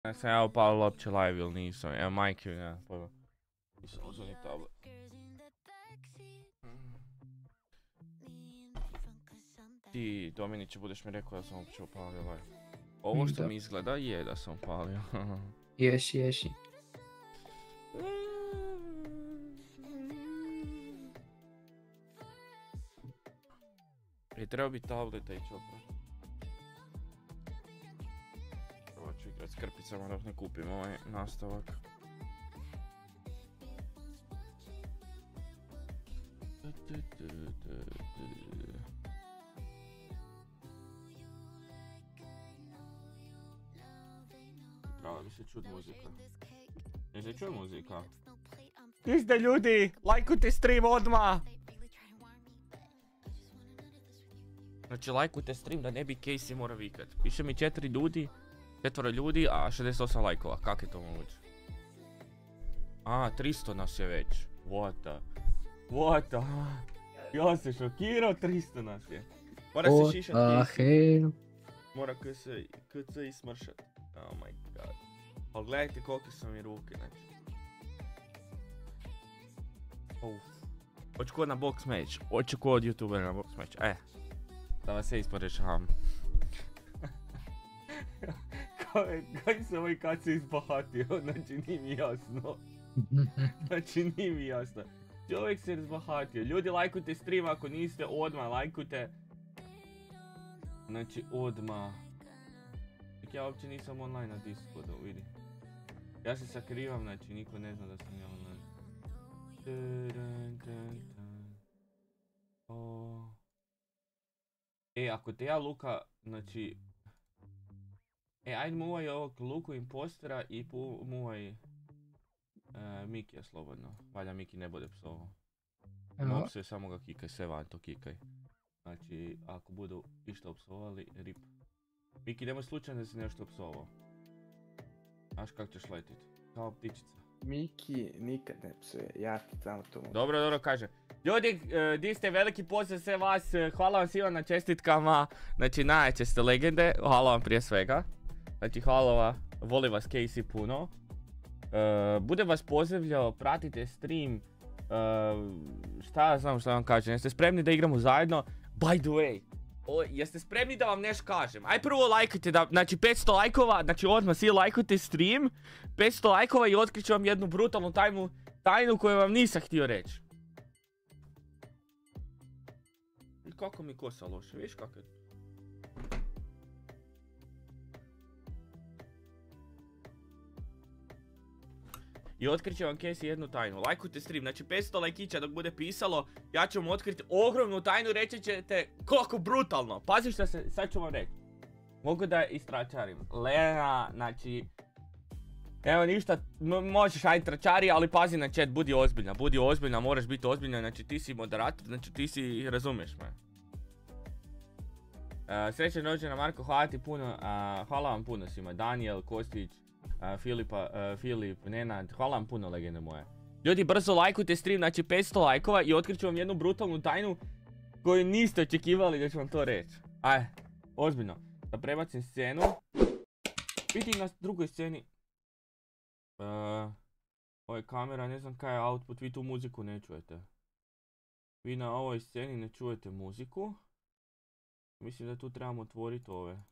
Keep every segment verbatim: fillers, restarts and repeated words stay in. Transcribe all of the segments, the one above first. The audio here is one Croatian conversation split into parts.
Ne sam ja upalila uopće live ili nisam, evo majke mi nema pojma. Nisam uzeo ni tablet. Ti, Dominiće, budeš mi rekao da sam uopće upalio live. Ovo što mi izgleda je da sam upalio. Ješi, ješi. I treba bi tableta ići opet. Prvo ću igrat s krpicama dok ne kupim ovaj nastavak. Prava bi se čut muzika. Ne se čuje muzika? Izde ljudi, lajkujte stream odmah! Znači lajkujte stream da ne bi Casey mora vikat. Piše mi četiri ljudi, četvoro ljudi, a šezdeset osam lajkova. Kak je to moguće? A, tristo nas je već. What the... What the... Ja se šokirao, tristo nas je. Mora se šišat Casey. Mora K C i smršat. Oh my god. Ali gledajte kolike su mi ruke, znači. Uff. Hoću kod na box match. Hoću kod youtubera na box match. Eh. Da vas se isporečavam. Kaj se ovaj kad se izbahatio, znači nije mi jasno. Znači nije mi jasno. Čovjek se izbahatio. Ljudi lajkujte stream ako niste, odmah lajkujte. Znači odmah. Ja uopće nisam online na Discordu, vidi. Ja se sakrivam, znači niko ne zna da sam ja online. Oh. E, ako te ja Luka, znači... E, ajde muvaj ovog Luku impostera i muvaj e, Mikija slobodno. Valja Miki ne bude psovao. Mob se samo ga kikaj, sve van to kikaj. Znači, ako budu išta opsovali, rip. Miki, nemoj slučajno da si nešto opsovao. Znaš kak ćeš letit, kao ptičica. Miki nikad ne psuje, ja ti samo to mogu. Dobro, dobro, kažem. Ljudi, uh, di ste, veliki pozdrav sve vas, uh, hvala vam svima na čestitkama, znači najjače ste legende, hvala vam prije svega. Znači hvala vam, volim vas Casey puno. Uh, budem vas pozdravljao, pratite stream, uh, šta ja znam šta vam kažem, jeste spremni da igramo zajedno? By the way, o, jeste spremni da vam nešto kažem? Aj prvo lajkajte, da, znači petsto lajkova, znači odmah svi lajkujte stream, petsto lajkova i otkriću vam jednu brutalnu tajnu, tajnu koju vam nisam htio reći. Kako mi kosa loše, viš kako je? I otkriću vam Casey jednu tajnu. Lajkujte stream, znači petsto lajkića dok bude pisalo, ja ću vam otkriti ogromnu tajnu, reći ćete koliko brutalno. Pazi što se, sad ću vam reći. Mogu da istračarim. Lena, znači... Evo ništa, možeš ajde tračari, ali pazi na chat, budi ozbiljna, budi ozbiljna, moraš biti ozbiljna, znači ti si moderator, znači ti si, razumiješ me. Uh, srećan rođendan Marko, hvala ti puno, uh, hvala vam puno svima, Daniel, Kostić, uh, Filipa, uh, Filip, Nenad, hvala vam puno legende moje. Ljudi brzo lajkujte stream, znači petsto lajkova i otkriću vam jednu brutalnu tajnu koju niste očekivali da ću vam to reći. Aj, ozbiljno, da prebacim scenu. Biti na drugoj sceni. Uh, ovo je kamera, ne znam kaj je output, vi tu muziku ne čujete. Vi na ovoj sceni ne čujete muziku. Mislim da tu trebamo otvoriti ove.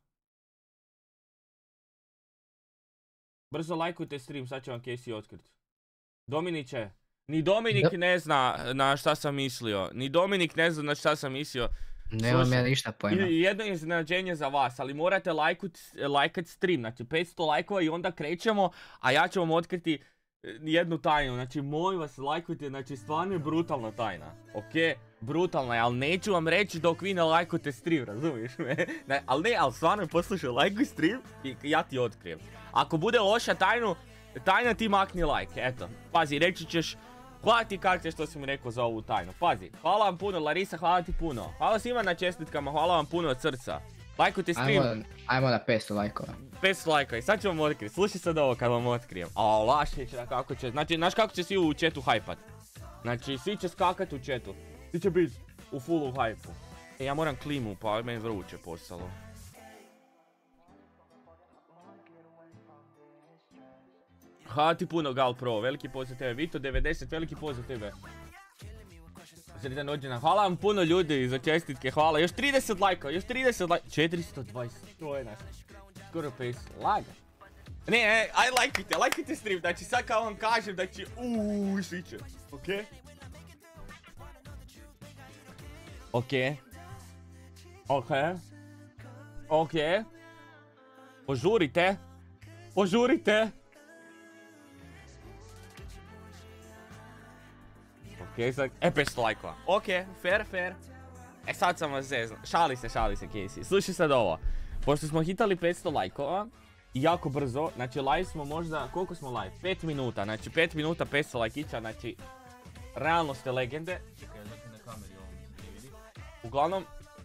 Brzo lajkujte stream, sad će vam Casey otkriti. Dominiće, ni Dominik da. ne zna na šta sam mislio. Ni Dominik ne zna na šta sam mislio. Nemam ja ništa pojma. Jedno je iznenađenje za vas, ali morate lajkat stream, znači petsto lajkova i onda krećemo, a ja ću vam otkriti jednu tajnu, znači molim vas lajkujte, znači stvarno je brutalna tajna, ok? Brutalna je, ali neću vam reći dok vi ne lajkujete stream, razumiješ me? Ne, ali ne, ali stvarno poslušaj, lajkuj stream i ja ti otkrijem. Ako bude loša tajnu, tajna ti makni like, eto, pazi, reći ćeš, hvala ti Karce što si mi rekao za ovu tajnu, pazi, hvala vam puno, Larisa, hvala ti puno, hvala svima na čestitkama, hvala vam puno od srca. Lajkujte stream. Ajmo, ajmo na petsto lajkova. petsto lajkova i sad ću vam otkriti, slušaj sad ovo kad vam otkrijem. A Lašić, kako će, znači, znaš kako će svi u chatu hajpat? Znači, svi će skakat u chatu. Svi će biti u fullu hajpu. E, ja moram klimu, pa meni vruće postalo. Hvala ti puno Gal Pro, veliki pozdrav tebe. Vito devedeset, veliki pozdrav tebe. Sretan rođendan. Hvala vam puno ljudi za čestitke, hvala. Još trideset lajka, još trideset lajka. četiristo dvadeset, to je naš. Skoro pedeset, laga. Ne, ne, aj lajkite, lajkite stream, znači sad kao vam kažem da će uuuu sviće, okej? Okej. Okej. Okej. Požurite. Požurite. Okej, sad, e petsto lajkova. Okej, fair, fair. E sad sam vas zezno, šali se, šali se Casey. Slušaj sad ovo, pošto smo hitali petsto lajkova, jako brzo, znači live smo možda, koliko smo live? pet minuta, znači pet minuta petsto lajkića, znači realno ste legende. Čekaj, znači na kameri ovo mi se vidi. Uglavnom,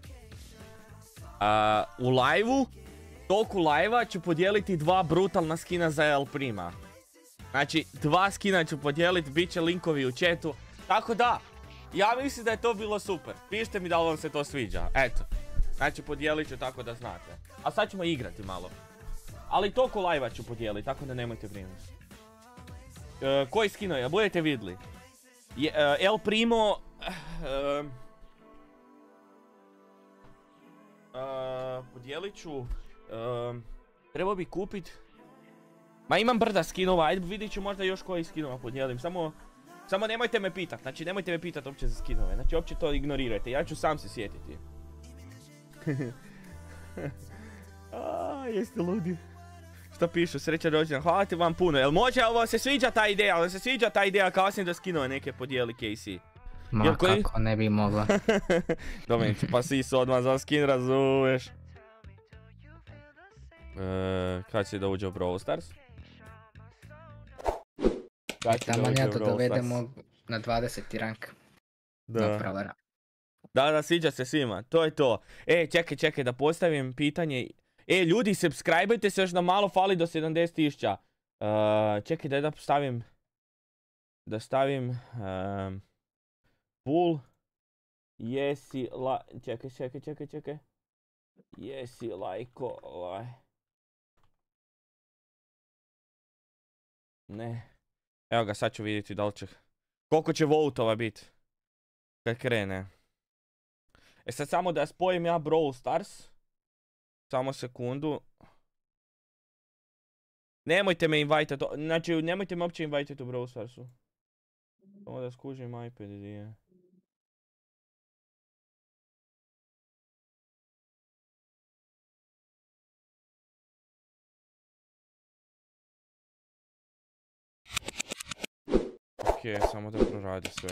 uh, u live-u, toku live-a ću podijeliti dva brutalna skina za El Prima. Znači, dva skina ću podijeliti, bit će linkovi u chatu, tako da, ja mislim da je to bilo super. Pišite mi da li vam se to sviđa, eto. Znači, podijelit ću tako da znate. A sad ćemo igrati malo. Ali toliko live-a ću podijeliti, tako da nemojte brinuti. Uh, koji skinovi, budete vidjeli. Je, uh, El Primo... Uh, uh, podijelit ću... Uh, trebao bi kupit... Ma imam brda skinova, ajde vidit ću možda još koji skinova podijelim, samo... Samo nemojte me pitat, znači nemojte me pitat uopće za skinove, znači uopće to ignorirajte, ja ću sam se sjetiti. Aaaa, jeste ludi. Što pišu, srećan rođendan, hvala ti vam puno, jel može, jel vam se sviđa ta ideja, jel se sviđa ta ideja kasnije da skinove neke podijeli Casey? Ma jel koji... kako ne bi mogla. Domenić, pa si se odmah za skin, razumeš. Eee, kad će da uđe u Brawl Stars? Tamo ja to dovedemo na dvadeseti rank. Da. Da, da, sviđa se svima, to je to. E, čekaj, čekaj, da postavim pitanje. E, ljudi, subscribeajte se još na malo, fali do sedamdeset tisuća. Uh, čekaj, daj da stavim... Da stavim... Um, full... Jesi la... Čekaj, čekaj, čekaj, čekaj. Jesi lajko... Ovaj... Ne... Evo ga, sad ću vidjeti da li će... Koliko će votova biti? Kad krene. E sad samo da spojim ja Brawl Stars. Samo sekundu. Nemojte me invajtat, znači nemojte me uopće invajtat u Brawl Starsu. Samo da skužim iPad gdje je. Okej, okay, samo da proradi sve.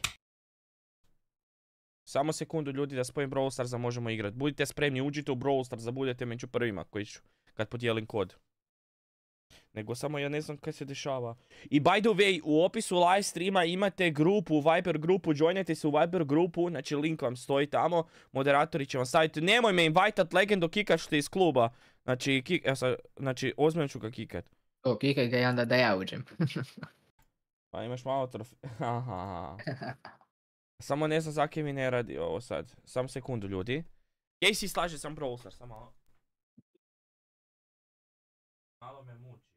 Samo sekundu ljudi da spojim Brawl Stars da možemo igrat. Budite spremni, uđite u Brawl Stars da budete među prvima koji ću kad podijelim kod. Nego samo ja ne znam kaj se dešava. I by the way, u opisu live streama imate grupu, Viber grupu, joinajte se u Viber grupu, znači link vam stoji tamo, moderatori će vam staviti. Nemoj me invitat legendo, kikaš te iz kluba. Znači, kik, ja sad, znači, ozbiljno ću ga kikat. O, kikaj ga i onda da ja uđem. Pa imaš malo trofe... Aha. Samo ne znam zakaj mi ne radi ovo sad. Samo sekundu ljudi. Casey slaže sam Brawl Stars, samo malo. Malo me muči.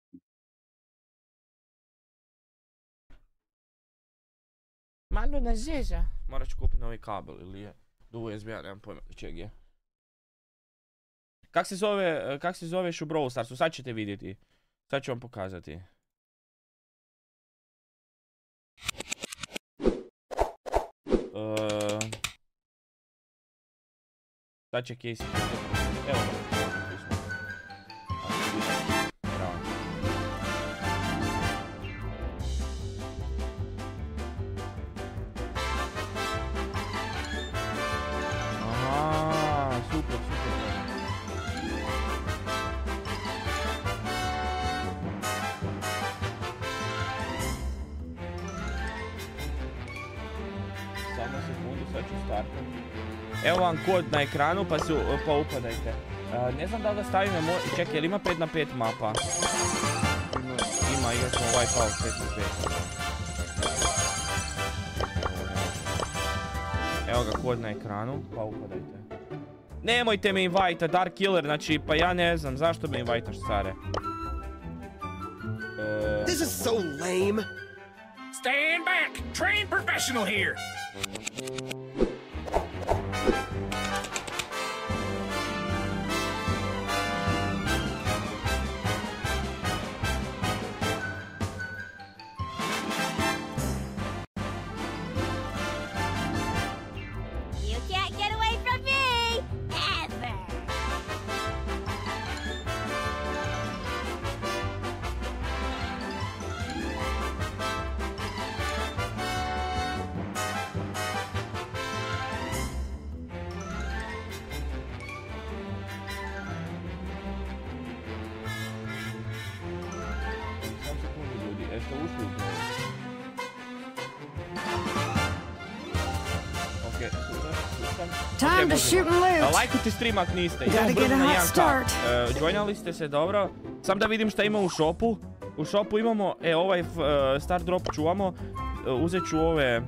Malo ne zeza. Morat ću kupiti novi kabel ili je do U S B-a, nemam pojma čeg je. Kak se zove, kak se zoveš u Brawl Starsu? Sad ćete vidjeti. Sad ću vam pokazati. Uh, sad će Casey. Evo ga. Aha, super, super. Samo sekundu, sad ću startati. Evo vam kod na ekranu pa, su, pa upadajte. Uh, ne znam da li da stavim na moj... Čekaj, jel ima pet na pet mapa? Ima, ima igrat ćemo Wipeout pet na pet. Evo ga kod na ekranu, pa upadajte. Nemojte me invajta, Dark Killer, znači, pa ja ne znam, zašto me invajtaš, care? Uh, so lame. Stand back! Trained professional here! You can't get away from me! Ever! Sam sekundu ljudi, jeste ušli u to? Okej, super, super. Time to shoot and loot. Lajkujte stream ako niste. Gotta Idemo get brzo a na hot jedan start. ka. Joinali ste se, dobro. Sam da vidim šta ima u shopu. U shopu imamo, e ovaj uh, star drop čuvamo. Uh, uzet ću ove...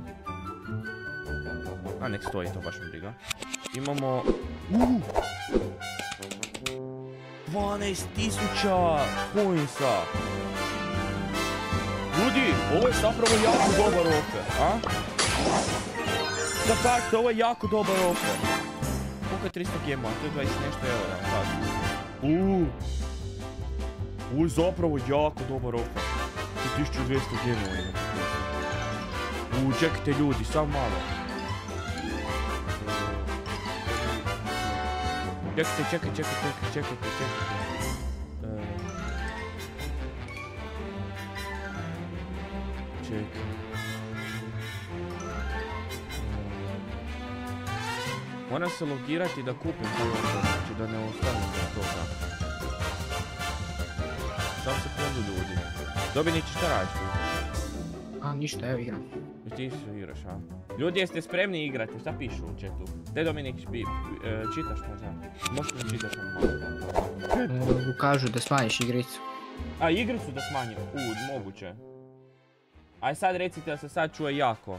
A nek stoji, to baš mi briga. Imamo... Uh! dvanaest tisuća coinsa. Ljudi, ovo je zapravo jako dobar offer, a? Da kažete, ovo je jako dobar offer. Koliko je tristo gemova? To je dvadeset nešto eura, tako. Uuu. Ovo je zapravo jako dobar offer. To je tisuću dvjesto gemova ima. Uuu, čekajte ljudi, samo malo. Čekajte, čekaj, čekaj, čekaj, čekajte, čekajte. Čekaj. Moram se logirati da kupim taj offer, znači da ne ostanem bez toga. Samo sekundu ljudi. Dobinić, šta radiš tu? A, ništa, evo igram. I ti se igraš, a? Ljudi, jeste spremni igrati? Šta pišu u chatu? Gdje Dominik, špi, e, čitaš možda? Možda ne čitaš malo? E, kažu da smanjiš igricu. A, igricu da smanjim? U, moguće. Aj sad recite da se sad čuje jako.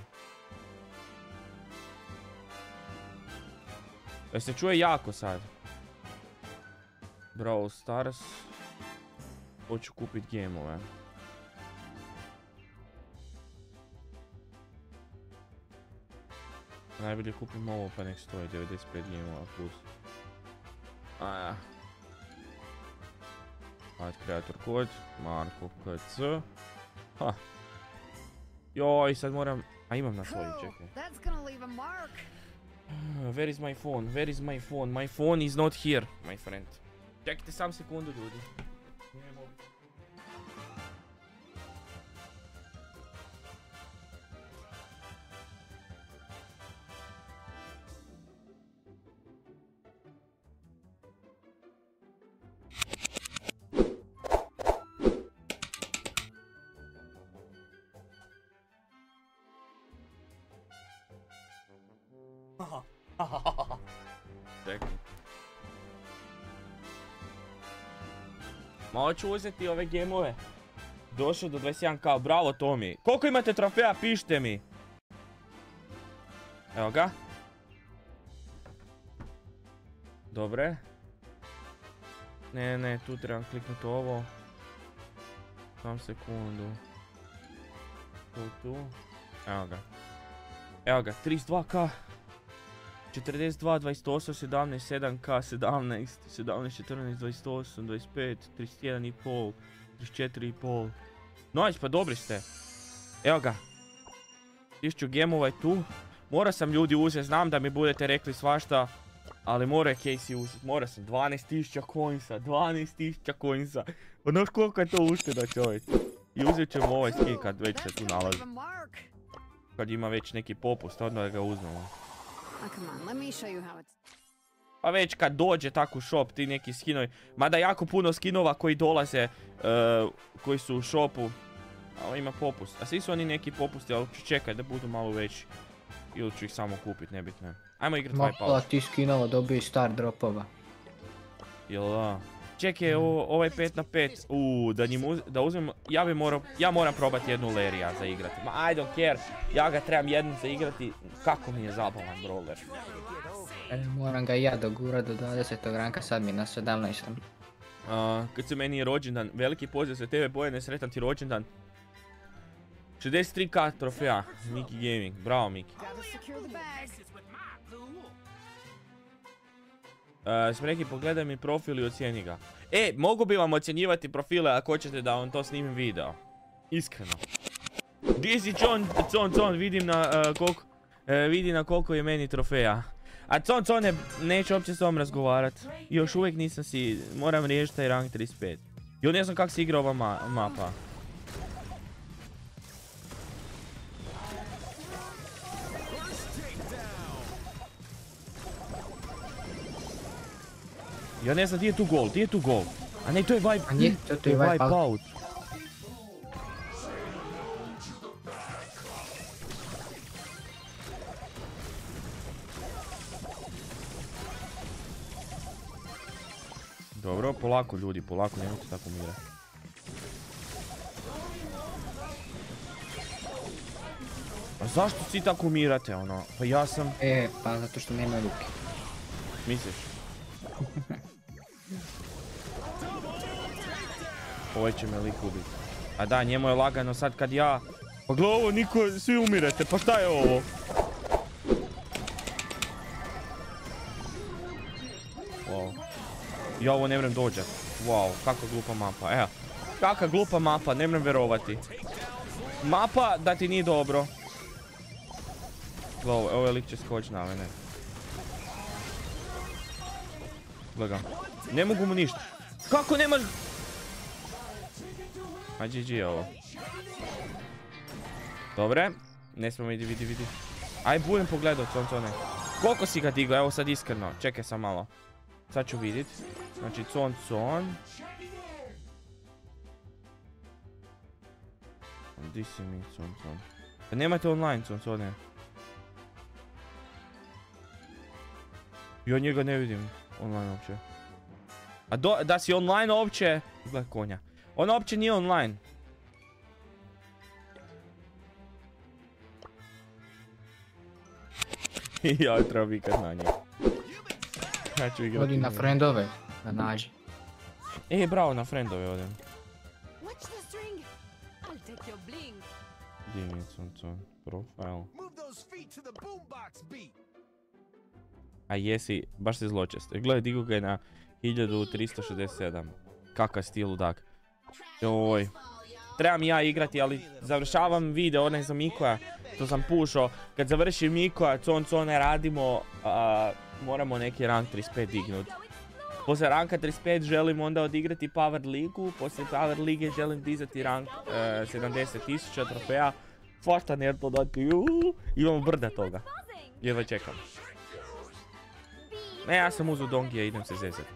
Da se čuje jako sad. Brawl Stars. Hoću kupit gemove. Najbolje kupim ovo pa nek stoji devedeset pet gemova plus. Aja. Ajde kreator kod. Marko K C. Ha. Joj, sad moram... A imam na svoju, čekaj. Where is my phone? Where is my phone? My phone is not here, my friend. Čekajte sam sekundu, ljudi. Čekaj. Ma hoću uzeti ove gemove. Došao do dvadeset jedan ka, bravo Tomi. Koliko imate trofeja, pišite mi. Evo ga. Dobre. Ne, ne, tu trebam kliknuti ovo. Sam sekundu. Tu, tu. Evo ga. Evo ga, trideset dva ka. četrdeset dva, dvadeset osam, sedamnaest, sedam ka, sedamnaest, sedamnaest, četrnaest, dvadeset osam, dvadeset pet, trideset jedan i pol, trideset četiri i pol. Noć, pa dobri ste. Evo ga. tisuću gemova je tu. Morao sam ljudi uzeti, znam da mi budete rekli svašta. Ali mora je Casey uzeti, mora sam. dvanaest tisuća coinsa, dvanaest tisuća coinsa. Pa znaš koliko je to ušteda, čovječ. I uzet ćemo ovaj skin kad već se tu nalazi. Kad ima već neki popust, odmah da ga uzmemo. Pa već kad dođe tako u shop ti neki skinovi, mada jako puno skinova koji dolaze, uh, koji su u shopu, ali ima popust. A svi su oni neki popusti, ali ću čekaj da budu malo veći. Ili ću ih samo kupit, nebitno. Ajmo igrat Wipeout. Mokla ti skinova dobiju star dropova. Jel da? Čekaj, ovaj pet na pet, uuu, da, da uzmem, ja bi morao, ja moram probati jednu Lerija za igrati. Ma I don't care, ja ga trebam jednu za igrati, kako mi je zabavan brawler. E, moram ga i ja dogurat do dvadesetog ranka, sad mi na sedamnaestom. Uh, kad se meni je rođendan, veliki pozdrav za tebe Bojane, sretan ti rođendan. šezdeset tri ka trofeja. Miki Gaming. Bravo, Miki. Uh, smo rekli, pogledaj mi profil i ocijeni ga. E, mogu bi vam ocjenjivati profile ako hoćete da vam to snimim video. Iskreno. Gdje si Con, Con, Con, vidim na uh, koliko, uh, vidi na koliko je meni trofeja. A Con, Con, ne, neću uopće s tom razgovarat. Još uvijek nisam si, moram riješiti taj rank trideset pet. Jo, ne znam kako se igra ova ma mapa. Ja ne znam gdje je tu gol, gdje je tu gol? A ne, to je wipe, A nije, to, to je wipe out. out. Dobro, polako ljudi, polako, nemojte tako umirati. A zašto svi tako umirate, ono? Pa ja sam... E, pa zato što nema ruke. Misliš? Ovo će me lik ubiti. A da, njemu je lagano sad kad ja... Pa gle ovo, niko, svi umirete, pa šta je ovo? Wow. Ja ovo ne vrem dođat. Wow, kakva glupa mapa, evo. Kakva glupa mapa, ne vrem verovati. Mapa da ti nije dobro. Gle ovo, ovo je lik će skoč na mene. Gledam. Ne mogu mu ništa. Kako nemaš... A G G je ovo. Dobre. Ne smemo vidi, vidi, vidi. Aj, budem pogledao, Con, Cone. Koliko si ga digao? Evo sad iskreno. Čekaj sam malo. Sad ću vidit. Znači, Con, Con. Di si mi, Con, Con? Pa nemate online, Con, Cone. Ja njega ne vidim online uopće. A do, da si online uopće... Gle konja. On uopće nije online. Ja treba vikat na njeg. Ja ću igrati. Odi na friendove, da nađi. E, bravo, na friendove odem. Gdje mi je Con, Con? Profile. A jesi, baš si zločest. Gledaj, digu ga je na hiljadu tristo šezdeset sedam. Kakav stil ludak. Joj. Trebam ja igrati, ali završavam video onaj za Mikoja. To sam pušao. Kad završim Mikoja, Con, Cone radimo, a, moramo neki rank trideset pet dignut. Poslije ranka trideset pet želim onda odigrati Power Ligu. Poslije Power Lige želim dizati rank e, sedamdeset tisuća trofeja. Svašta ne to dati. Imamo brda toga. Jedva čekam. Ne, ja sam uzeo Dongija, idem se zezati.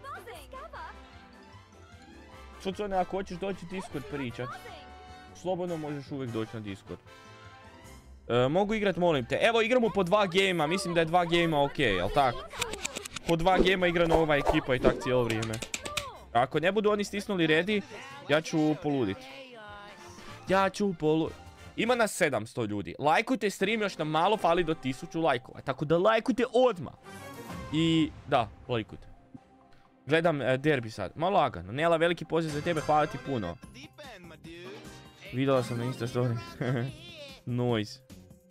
Con, Cone, ako hoćeš doći Discord pričat, slobodno možeš uvijek doći na Discord. E, mogu igrat, molim te. Evo, igramo po dva gejma, mislim da je dva gejma ok, jel tak? Po dva gejma igra nova ekipa i tak cijelo vrijeme. Ako ne budu oni stisnuli ready, ja ću poludit. Ja ću poludit. Ima nas sedamsto ljudi. Lajkujte stream, još nam malo fali do tisuću lajkova. Tako da lajkujte odmah. I da, lajkujte. Gledam uh, derbi sad. Malo lagano. Nela, veliki poziv za tebe, hvala ti puno. Vidjela sam na Insta story. Noise.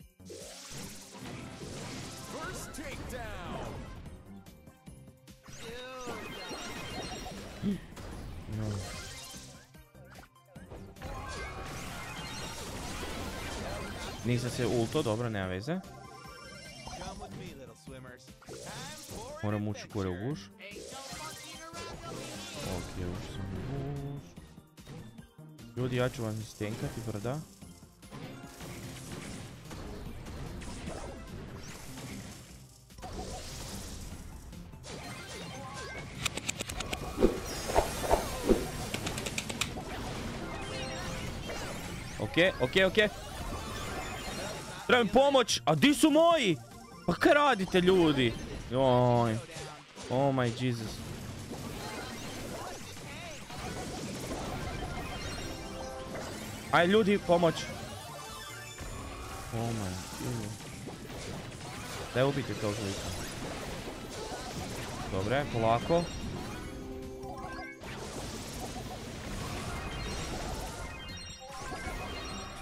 No. Nisam se ulto, dobro, nema veze. Moram ući gore u buš. Ok, ući sam u buš. Ljudi, ja ću vam istenkati brda. Ok, ok, ok. Trebam pomoć, a di su moji? Pa kaj radite ljudi? Oj. Oh my Jesus. Aj ljudi, pomoć. Oh my God. Daj ubiti tog lika. Dobre, polako.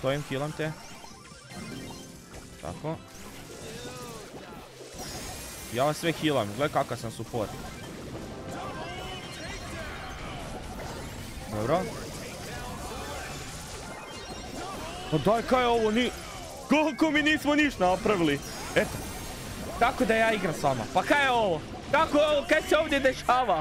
stojim, healam te. Tako. Ja vas sve healam, gledaj kakav sam support. Dobro. Pa daj, kaj je ovo, ni... Koliko mi nismo niš napravili? Eto. Kako da ja igram s vama? Pa kaj je ovo? Kako je ovo? Kaj se ovdje dešava?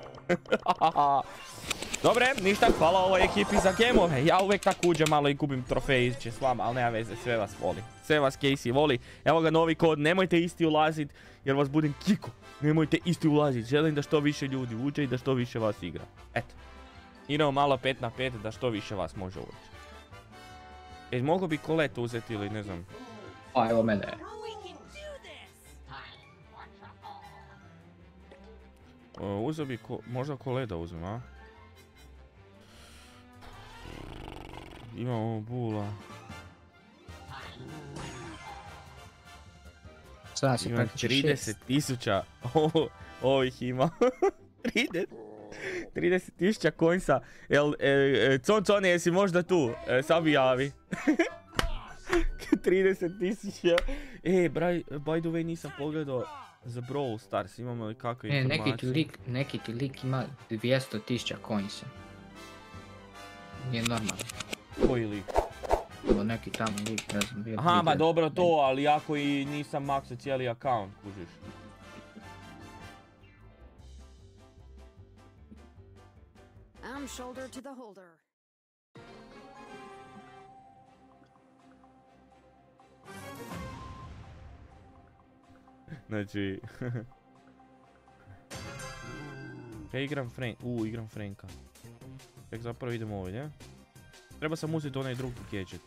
Dobre, ništa, hvala ovoj ekipi za gemove. Ja uvijek tako uđem malo i gubim trofejiće s vama, ali nema veze, sve vas voli. Sve vas Casey voli. Evo ga novi kod, nemojte isti ulazit jer vas budem kiko. Nemojte isti ulazit, želim da što više ljudi uđe i da što više vas igra. Eto. Idemo malo pet na pet da što više vas može ući. E, mogu bi kolet uzeti ili ne znam. A evo mene. Uh, uzeo bi ko, možda koleda uzmem, a? Imamo bula. Sada si Imam praktično trideset tisuća ovih ima. trideset tisuća coinsa. Jel, e, e, Con Cone, jesi možda tu? E, sad mi javi. trideset tisuća. E, by, by the way, nisam pogledao za Brawl Stars, imamo li kakve Ne, informacije? neki ti lik, neki ti lik ima dvjesto tisuća coinsa. Nije normalno. Koji lik? Ovo neki tamo lik, ne znam, bio... Aha, ma video. dobro to, ali ako i nisam maksao cijeli account, kužiš. I'm shoulder to the holder. Znači... Ja igram Frank, uuu igram Franka. Tek zapravo idemo ovdje. Treba sam uzeti onaj drugi gadget.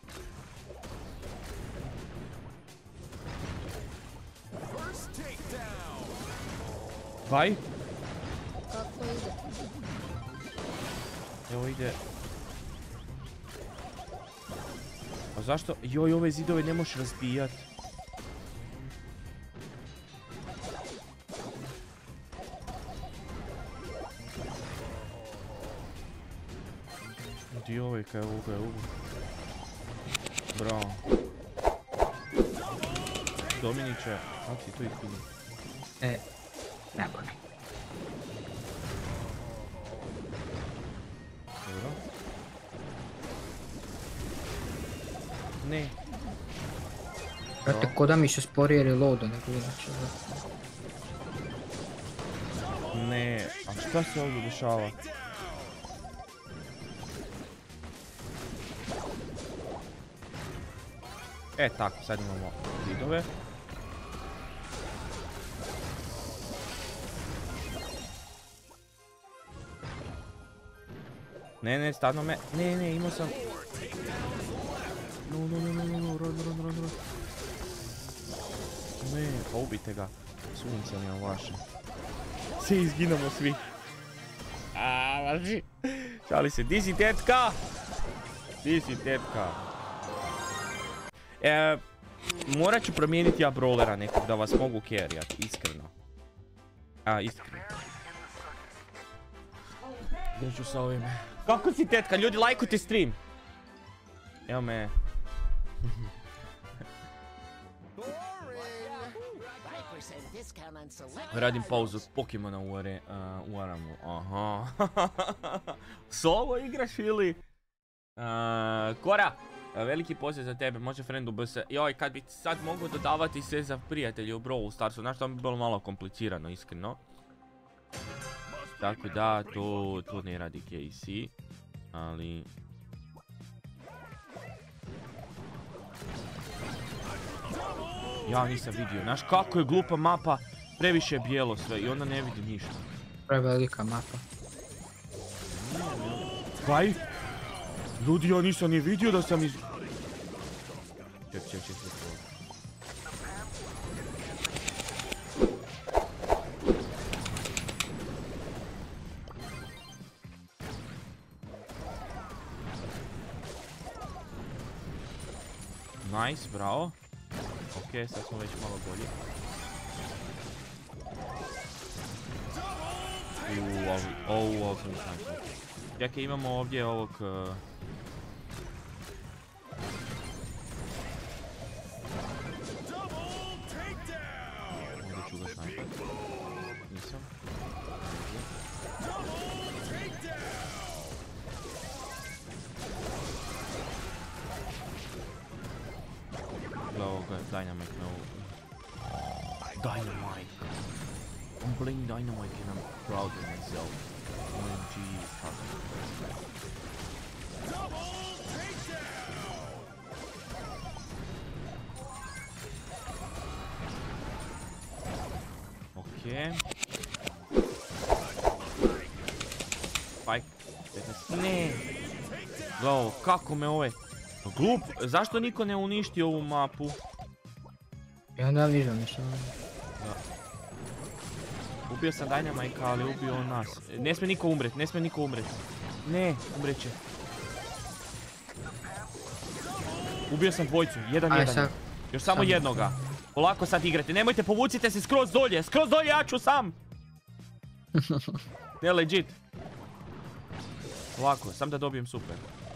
Vaj? Kako ide? Evo ide. A zašto? Joj, ove zidove ne možeš razbijat. Gdje je ovaj kaj je ovoga je ovoga? Bravo. Dominiće, kako si to ispili? E, nebo ne. Dobro. Ne. Brate, ko da mi se sporije reloada nego inače. Ne, a šta se ovdje dešava? E tako, sad imamo zidove. Ne, ne, stvarno me... Ne, ne, imao sam... No, no, no, no, no, no, run, run, run, run. Ne, pa ubite ga. Sunce mi je vaše. Svi izginamo svi. Aaaa, važi. Šali se, di si tetka? Di si tetka? E, morat ću promijeniti ja brawlera nekog da vas mogu carryat, iskreno. A, iskreno. Gdje ću sa ovime? Kako si tetka? Ljudi, lajkujte stream! Evo me. Radim pauzu s Pokemona u, are, uh, u Aramu. Aha. Solo igraš ili? Uh, Kora! Veliki pozdrav za tebe, može friendu B S. Joj, kad bi sad mogu dodavati se za prijatelje u Brawl Starsu, znaš što bi bilo malo komplicirano, iskreno. Tako da, to, to ne radi Casey, ali... Ja nisam vidio, znaš kako je glupa mapa, previše je bijelo sve i onda ne vidi ništa. Prevelika mapa. Kaj? Ljudi, ja nisam ni vidio da sam iz... Ček, ček, ček, ček. Nice, bravo. Ok, sad smo već malo bolji. Uuu, ovu, ovu sam snašao. Čekaj, imamo ovdje ovog... Uh... Dynamite no. Dynamite. I'm playing Dynamite and I'm proud of myself. O M G, fuck. Okej. Spike. Ne. Gledaj, kako me ovaj... Glup, zašto niko ne uništi ovu mapu? Ja ne vidim ništa. Ubio sam Dynamite, ali ubio on nas. Ne smije niko umret, ne smije niko umret. Ne, umret će. Ubio sam dvojcu, jedan Aj, jedan. sad. Još samo Sam. jednoga. Polako sad igrate, nemojte, povucite se skroz dolje, skroz dolje, ja ću sam! Ne, legit. Polako, sam da dobijem super.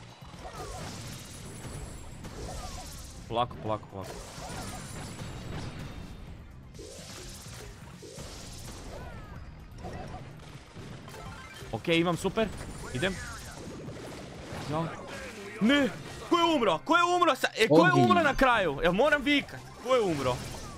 Polako, polako, polako. Ok, imam super. Idem. Ja. Ne! Ko je umro? Ko je umro? Sa... E, ko je Ogi. umro na kraju? Jel moram vikat? Ko je umro?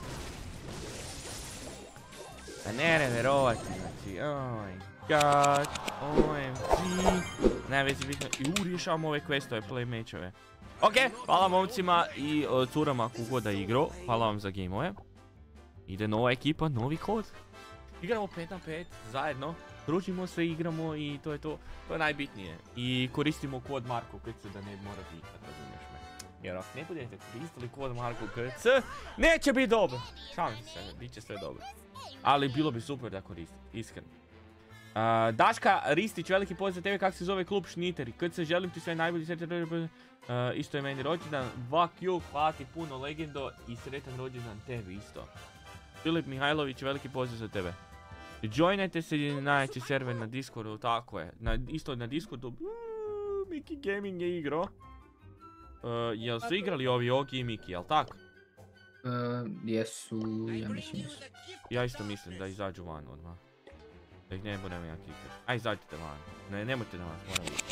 Pa ne, ne vjerovati, znači, oh my god, O M G. Ne, već bitno, i u, rješavamo ove questove, play matchove. Ok, hvala momcima i uh, curama kogod da igrao, hvala vam za gameove. Ide nova ekipa, novi kod. Igramo pet na pet, zajedno. Družimo se, igramo i to je to. To je najbitnije. I koristimo kod Marko K C da ne mora vikat, razumiješ me. Jer ako ne budete koristili kod Marko K C, neće biti dobro. Šalim se, bit će sve dobro. Ali bilo bi super da koristite, iskreno. Uh, Daška Ristić, veliki pozdrav za tebe, kako se zove klub Šniteri. Kad se želim ti sve najbolji sretan rođendan, uh, isto je meni rođendan. dva Q, hvala ti puno legendo i sretan rođendan tebi isto. Filip Mihajlović, veliki pozdrav za tebe. Joinajte se na najjači server na Discordu, tako je. Na, isto na Discordu, uh, Miki Gaming je igrao. Uh, jel su igrali ovi Ogi i Miki, jel tak? Uh, jesu, ja mislim jesu. Ja isto mislim da izađu van odmah. Da ih ne budem ja kikat. Aj, izađite van. Ne, nemojte da vas, moram biti.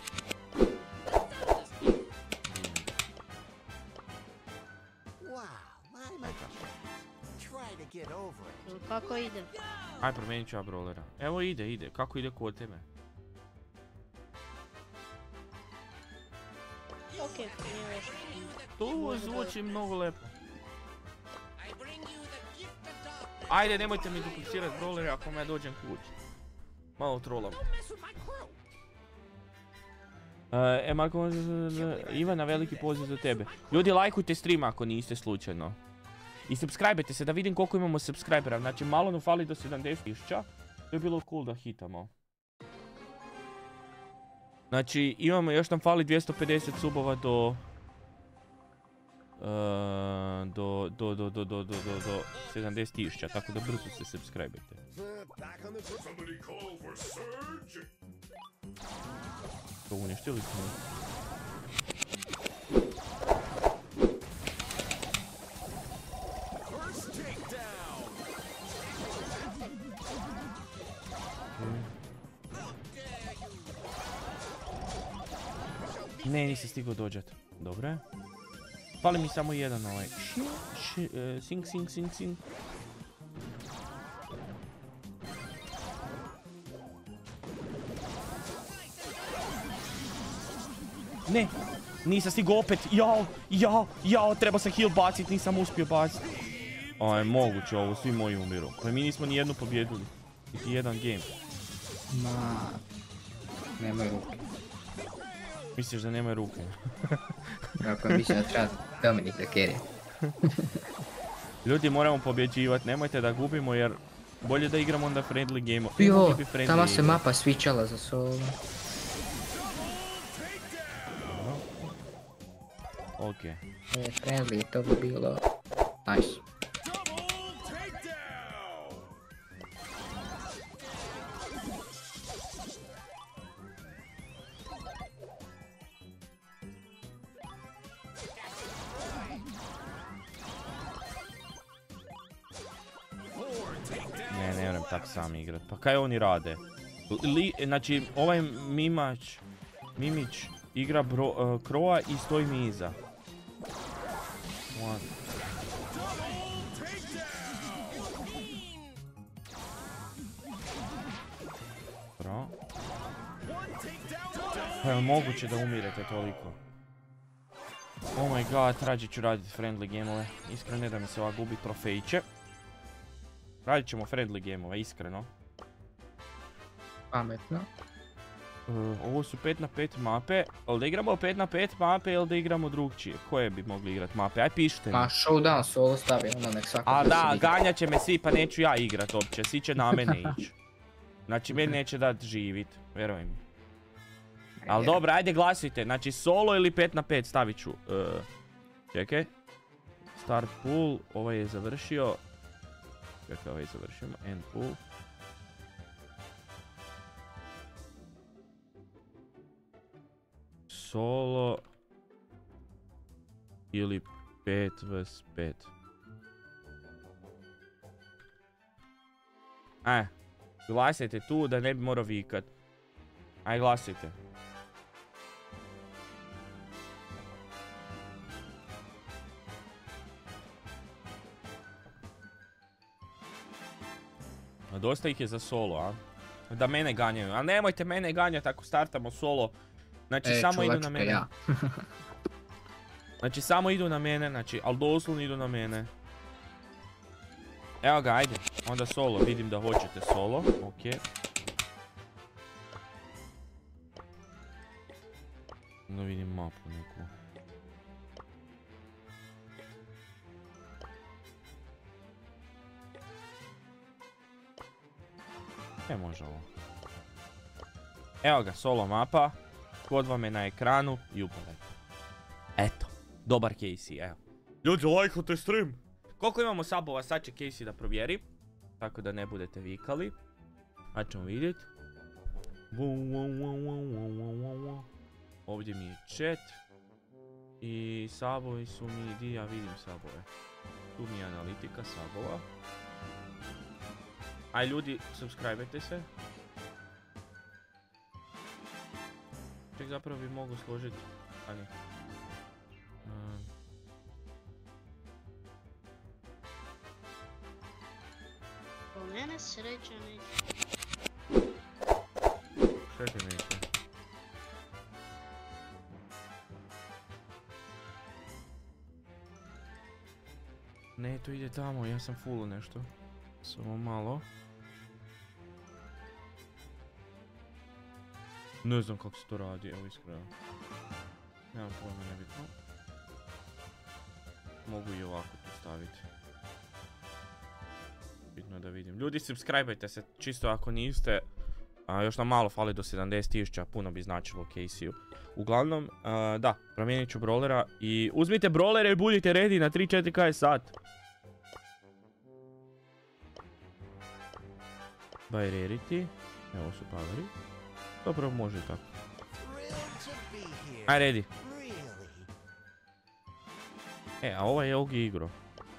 Kako ide? Aj, promijenit ću ja brawlera. Evo ide, ide. Kako ide kod tebe? Ok, nije loše. Tu zvuči mnogo lepo. Ajde, nemojte mi duplicirat brawlere ako me ja dođem kući. Malo trolam. E, Marko, Ivana, veliki poziv za tebe. Ljudi, lajkujte stream ako niste slučajno. I subscribe-te se da vidim koliko imamo subscribera. Znači, malo nam fali do sedamdeset tisuća. To je bilo cool da hitamo. Znači, imamo, još nam fali dvjesto pedeset subova do... Uh, do, do, do, do, do, do, do, do sedamdeset tisuća, tako da brzo se subscribe-te. To uništili smo. Ne, nisi stigao dođat. Dobro je. Fali mi samo jedan ovaj. Ši, ši, uh, sing, sing, sing, sing. Ne, nisam stigao opet. Jao, jao, jao, treba sam heal bacit, nisam uspio bacit. Aj, moguće ovo, svi moji umiru. Pa mi nismo ni jednu pobjedili. Niti jedan game. Ma... Nemoj ruke. Misliš da nemaju ruke? Ako mislim da treba Dominik da kerje. Ljudi, moramo pobjeđivat, nemojte da gubimo jer bolje da igramo onda friendly game. Jo, tamo se mapa svičala za solo. Ok. E, friendly, to bi bilo... Nice. Ne, ne moram tak sam igrat. Pa kaj oni rade? Li, znači, ovaj Mimač, Mimić igra bro, uh, Kroa i stoji mi iza. What? Pa je li moguće da umirete toliko? Oh my god, rađe ću raditi friendly gameove. Iskreno ne da mi se ova gubi trofejče. Radit ćemo friendly gameove, iskreno. Pametno. Uh, ovo su pet na pet mape, ali da igramo pet na pet mape ili da igramo drugčije? Koje bi mogli igrat mape? Aj pišite mi. Ma showdown solo stavi, onda nek svako... A da da, se igra. ganjat će me svi pa neću ja igrat uopće, svi će na mene ići. Znači meni neće dat živit, vjeruj mi. Ali dobro, ajde glasujte, znači solo ili pet na pet stavit ću. Uh, čekaj. Start pool, ovaj je završio. Čekaj, ovaj je završio, end pool. Solo ili pet vs pet. E, glasajte tu da ne bi morao vikat. Aj glasajte. A dosta ih je za solo, a? Da mene ganjaju, a nemojte mene ganjati ako startamo solo. Znači E, samo idu na čuvačka mene. ja. Znači samo idu na mene, znači, ali doslovno idu na mene. Evo ga, ajde. Onda solo, vidim da hoćete solo, okej. Da vidim mapu neku. E, može ovo. Evo ga, solo mapa. Kod vam je na ekranu i upadajte. Eto, dobar Casey, evo. Ljudi, lajkujte stream. Koliko imamo subova, sad će Casey da provjeri. Tako da ne budete vikali. Sad ćemo vidjeti. Ovdje mi je chat. I subovi su mi, di ja vidim subove. Tu mi je analitika subova. Aj ljudi, subscribe-ajte se. Ček, zapravo bi mogu složiti. A ne. Um. Po mene sreća neće. Šta te neće? Ne, to ide tamo, ja sam fullu nešto. Samo malo. Ne znam kako se to radi, evo iskreno. Nemam pojma, nebitno. Mogu i ovako tu staviti. Bitno da vidim. Ljudi, subscribe-ajte se, čisto ako niste. A, još nam malo fali do sedamdeset tisuća, puno bi značilo Casey-u. Uglavnom, a, da, promijenit ću brawlera i uzmite brawlere i budite ready na tri četiri k sat. By rarity. Evo su poweri. Dobro, može tako. Aj, ready. E, a ovaj je Ogi igro.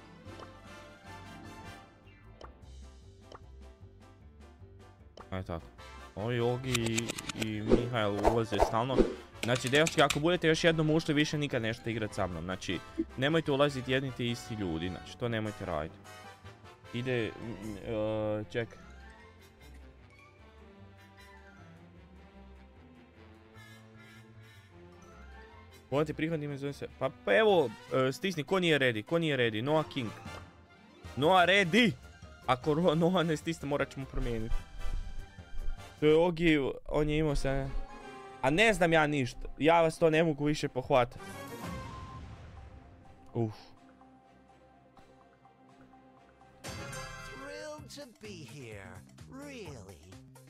Aj tako. Ovi Ogi i, i Mihael ulaze stalno. Znači, dečki, ako budete još jednom ušli, više nikad nećete igrat sa mnom. Znači, nemojte ulaziti jedni te isti ljudi. Znači, to nemojte raditi. Ide... Uh, čekaj. Volite prihvatni me zove se... Pa, pa evo, uh, stisni, ko nije ready, ko nije ready, Noah King. Noah ready! Ako ro, Noah ne stisne, morat ćemo promijeniti. To je Ogi, on je imao se... A ne znam ja ništa, ja vas to ne mogu više pohvatati. Uff. Thrilled to be here, really.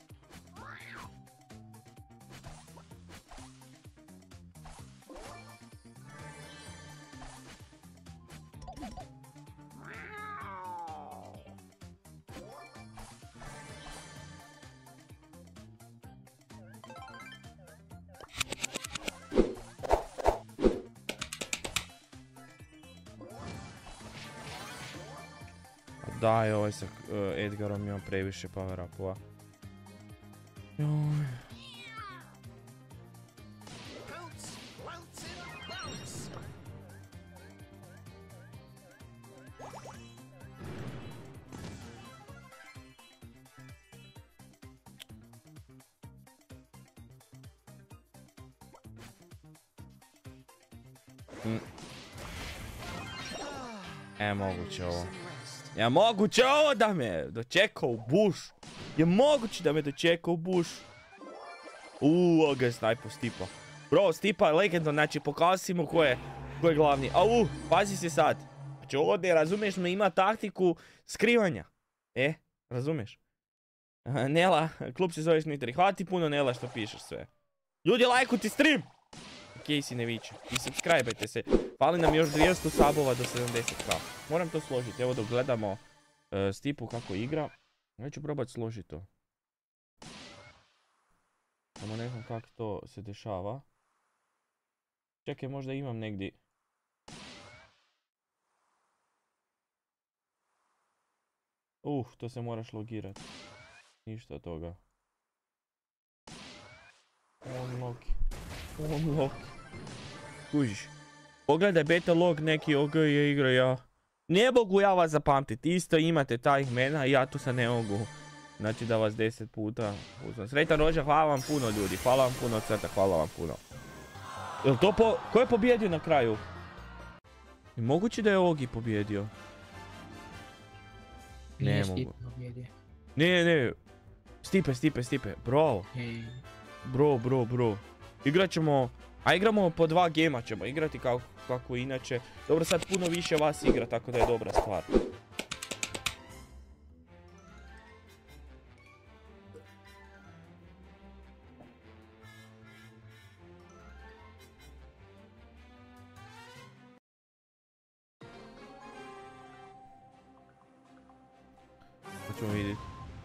Daj, ovaj sa uh, Edgarom imam previše power upova. Joj. Mm. E, moguće ovo. Je moguće ovo da me dočeka u buš? Je moguće da me dočeka u buš? Uuu, ovo ga je snajpo Stipa. Bro, Stipa je legendno, znači pokazao si mu ko je, ko je glavni. Au, pazi se sad. Znači ovdje, razumiješ me, ima taktiku skrivanja. E, razumiješ? Nela, klub se zoveš Nitri. Hvala ti puno Nela što pišeš sve. Ljudi, lajkuti stream! Casey ne viče. I subscribe-ajte se. Fali nam još dvjesto sabova do sedamdeset k. Moram to složiti. Evo dok gledamo uh, Stipu kako igra. Ja ću probati složiti to. Samo ne znam kako to se dešava. Čekaj, možda imam negdje. Uh, to se moraš logirati. Ništa od toga. Unlock. Unlock. Kužiš. Pogledaj beta log neki O G je igra ja. Ne mogu ja vas zapamtiti. Isto imate ta imena i ja tu se ne mogu. Znači da vas deset puta uzmem. Sretan rođa, hvala vam puno ljudi. Hvala vam puno crta, hvala vam puno. Jel to po... Ko je pobjedio na kraju? I moguće da je Ogi pobjedio? Ne mogu. Ne, ne. Stipe, Stipe, Stipe. Bro. Hey. Bro, bro, bro. Igrat ćemo... A igramo po dva gema ćemo igrati kako, kako inače. Dobro, sad puno više vas igra, tako da je dobra stvar. Hoćemo vidjeti.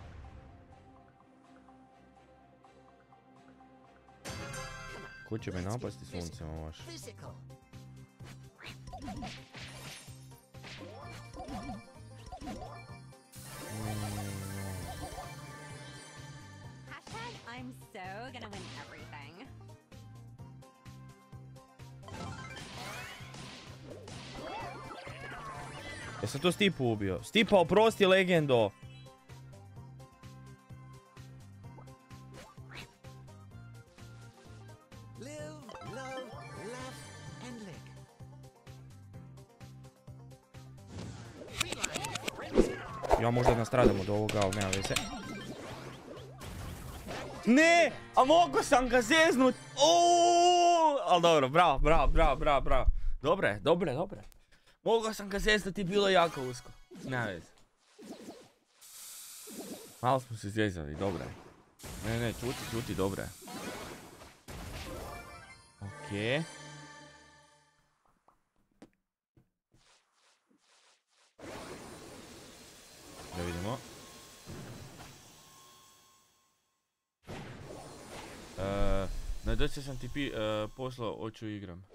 Ko će me napasti suncem vaš? Hashtag I'm so gonna win everything. Jesam to Stipu ubio? Stipa, oprosti legendo! Ja možda nastradam od ovoga, ali nema veze. Ne! A mogu sam ga zeznut! Uuuu! Ali dobro, bravo, bravo, bravo, bravo, bravo. Dobre, dobre, dobre. Mogu sam ga zeznut i bilo jako usko. Nema veze. Malo smo se zezali, dobre. Ne, ne, čuti, čuti, dobre. Okej. Okay. Da vidimo. Uh, na doći sam ti pi, uh, poslao, hoću igram.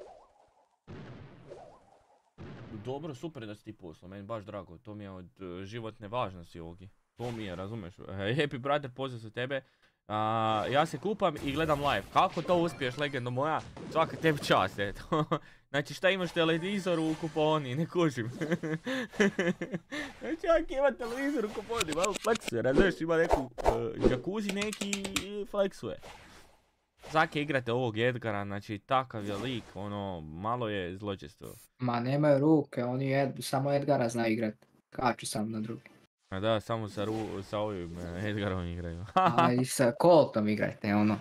Dobro, super da si ti poslao, meni baš drago, to mi je od uh, životne važnosti ovogi. To mi je, razumeš? Uh, happy brother, pozdrav za tebe. Uh, ja se kupam i gledam live. Kako to uspiješ, legendo moja? Svaka tebi čast, eto. Znači šta imaš televizor u kuponi, ne kužim. Znači jak ima televizor u kuponi, malo fleksuje, razumiješ, ima neku uh, jacuzzi neki i fleksuje. Zake igrate ovog Edgara, znači takav je lik, ono, malo je zločestvo. Ma nemaju ruke, oni ed, samo Edgara zna igrat. Kaču sam na drugi. A da, samo sa, ru, sa ovim uh, Edgarom igraju. A i sa Coltom igrajte, ono.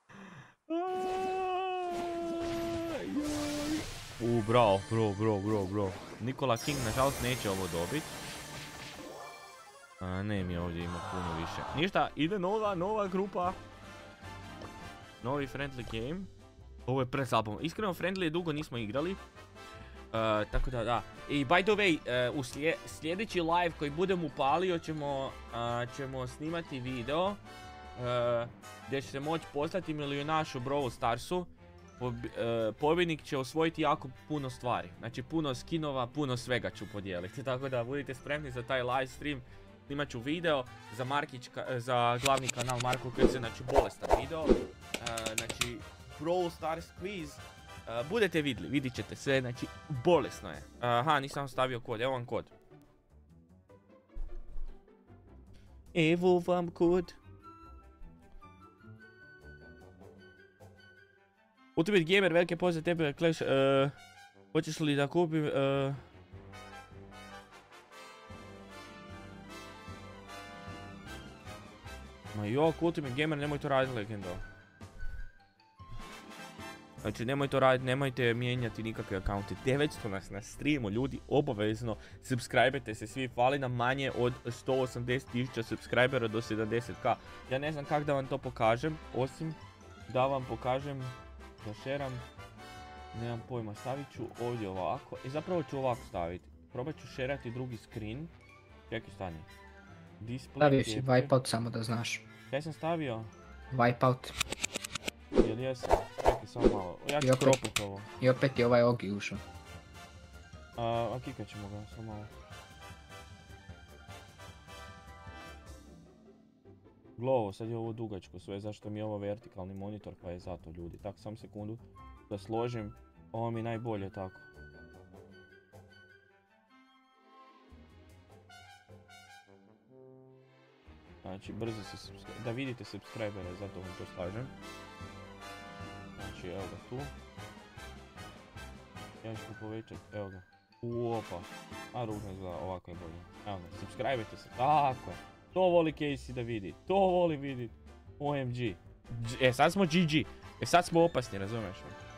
U, bravo, bro, bro, bro, bro. Nikola King nažalost neće ovo dobit. A, ne mi ovdje ima puno više. Ništa, ide nova, nova grupa. Novi friendly game. Ovo je presalbom. Iskreno friendly dugo nismo igrali. Uh, tako da, da. I by the way, uh, u slje, sljedeći live koji budem upalio ćemo, uh, ćemo snimati video. Uh, gdje će se moći postati milionaš u Brawl Starsu. Po, e, pobjednik će osvojiti jako puno stvari. Znači puno skinova, puno svega ću podijeliti. Tako da budite spremni za taj live stream. Snimat ću video za, Markić, za glavni kanal Marko Krce, znači bolestan video. E, znači Brawl Stars quiz. E, budete vidjeli, vidit ćete sve, znači bolesno je. Aha, nisam stavio kod, evo vam kod. Evo vam kod. Ultimate Gamer, velike pozdrav tebe, Clash, uh, Hoćeš li da kupim... Uh... Ma jo, Ultimate Gamer, nemoj to raditi, Legendo. Znači, nemoj to raditi, nemojte mijenjati nikakve akaunte. devetsto nas na streamu, ljudi, obavezno subscribe-te se svi, fali nam manje od sto osamdeset tisuća subscribera do sedamdeset ka. Ja ne znam kako da vam to pokažem, osim da vam pokažem, da šeram, nemam pojma, stavit ću ovdje ovako, i zapravo ću ovako staviti. Probat ću šerati drugi screen, čekaj stani. Display, stavio si Wipeout samo da znaš. Kaj sam stavio? Wipeout. Jel jesam? Čekaj samo malo, ja ću kroput ovo. I opet je ovaj Ogi ušao. A, a kikat ćemo ga, samo malo. Glovo, sad je ovo dugačko sve, zašto mi je ovo vertikalni monitor, pa je zato ljudi. Tako, sam sekundu da složim, ovo mi je najbolje tako. Znači, brzo se subscribe, da vidite subscribere, zato vam to slažem. Znači, evo ga tu. Ja ću povećati, evo ga. Uopa. A ružno izgleda, ovako je bolje. Evo ga, subscribe-te se, tako je. To voli Casey da vidi, to voli vidit. O M G. E, sad smo G G. E, sad smo opasni, razumiješ?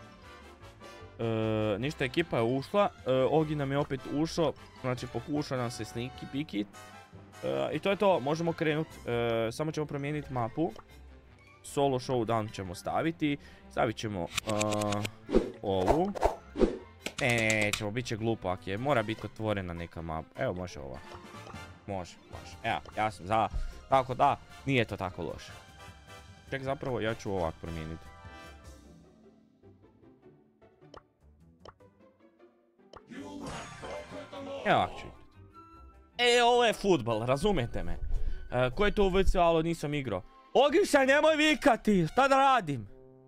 E, ništa, ekipa je ušla. E, Ogi nam je opet ušao. Znači, pokušao nam se sneaky pikit. E, I to je to, možemo krenuti. E, samo ćemo promijeniti mapu. Solo showdown ćemo staviti. Stavit ćemo uh, ovu. Ne, ne, nećemo, bit će glupo ako je. Mora biti otvorena neka mapa. Evo, može ova. Može, može. Evo, ja sam za. Tako da, nije to tako loše. Ček, zapravo, ja ću ovak promijeniti. Evo ovak ću. E, ovo je futbol, razumijete me. E, ko je to u V C, alo, nisam igrao. Ogiša, nemoj vikati, šta da radim?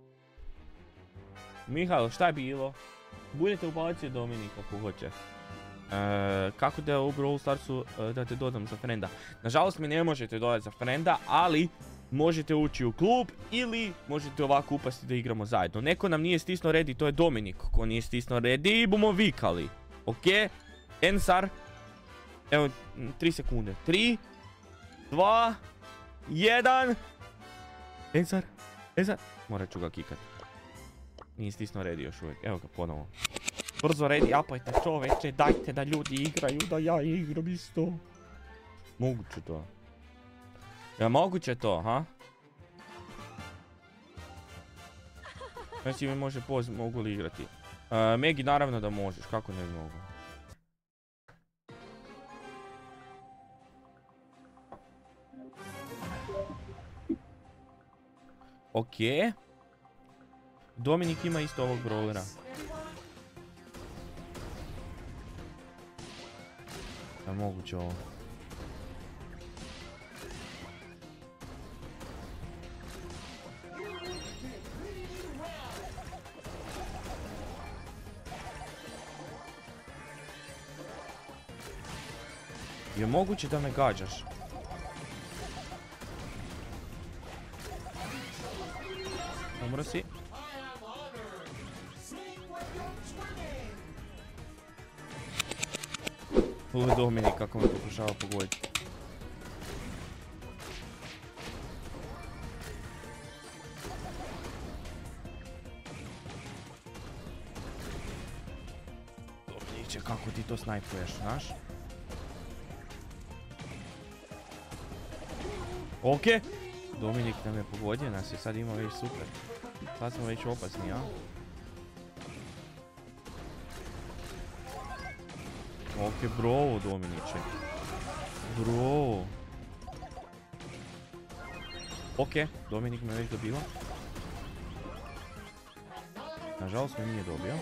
Mihajlo, šta je bilo? Budete ubacio Dominik ako hoće. E, kako da u Brawl Starsu e, da te dodam za frenda? Nažalost mi ne možete dodati za frenda, ali možete ući u klub ili možete ovako upasti da igramo zajedno. Neko nam nije stisnuo ready, to je Dominik. Ko nije stisnuo ready, bomo vikali. Ok? Ensar. Evo, tri sekunde. tri, dva, jedan. Ensar, Ensar. Morat ću ga kikat. Nije stisnuo ready još uvijek. Evo ga ponovo. Brzo ready, apajte čoveče, dajte da ljudi igraju, da ja igram isto. Moguće to. Ja moguće to, ha? Znači mi može poz, mogu li igrati. Uh, Megi naravno da možeš, kako ne mogu. Ok. Dominik ima isto ovog brawlera. Ja moguće ovo. Je moguće da me gađaš? Umro si. Ovo je Dominik kako me pokušava pogoditi. Dominiče, kako ti to snajpuješ, znaš? Ok, Dominik nam je pogodio, nas je sad ima već super. Sad smo već opasni, a? Ok, bravo Dominiče. Bravo. Ok, Dominik me već dobila. Nažalost me nije dobio.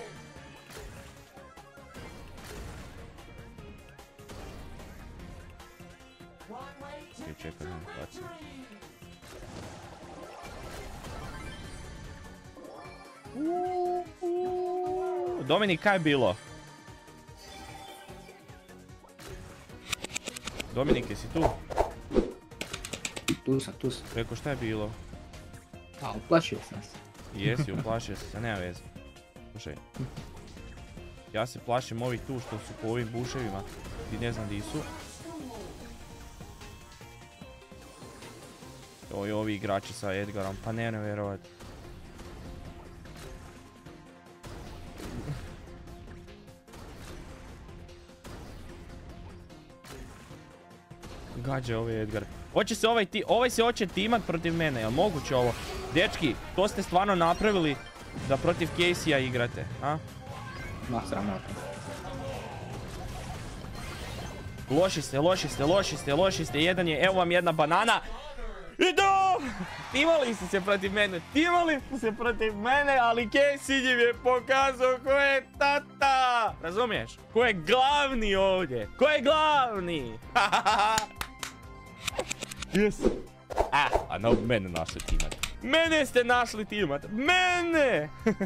Ok, čekaj da mi bacim. Dominik, kaj je bilo? Dominik, jesi tu? Tu sam, tu sam. Reko, šta je bilo? A, uplašio sam se. Jesi, uplašio sam se, nema veze. Slušaj. Ja se plašim ovih tu što su po ovim buševima. Ti ne znam di su. Oj, ovi igrači sa Edgarom, pa ne ne vjerovat. Gađa ovaj Edgar. Hoće se ovaj ti, ovaj se hoće timat protiv mene, jel moguće ovo? Dečki, to ste stvarno napravili da protiv Casey-a igrate, a? Ma sramota. Loši ste, loši ste, loši ste, loši ste, jedan je, evo vam jedna banana. Idu! Timali su se protiv mene, timali su se protiv mene, ali Casey im je pokazao ko je tata! Razumiješ? Ko je glavni ovdje? Ko je glavni? Yes. Ah, a no, mene našli timat. Mene ste našli timat! Mene!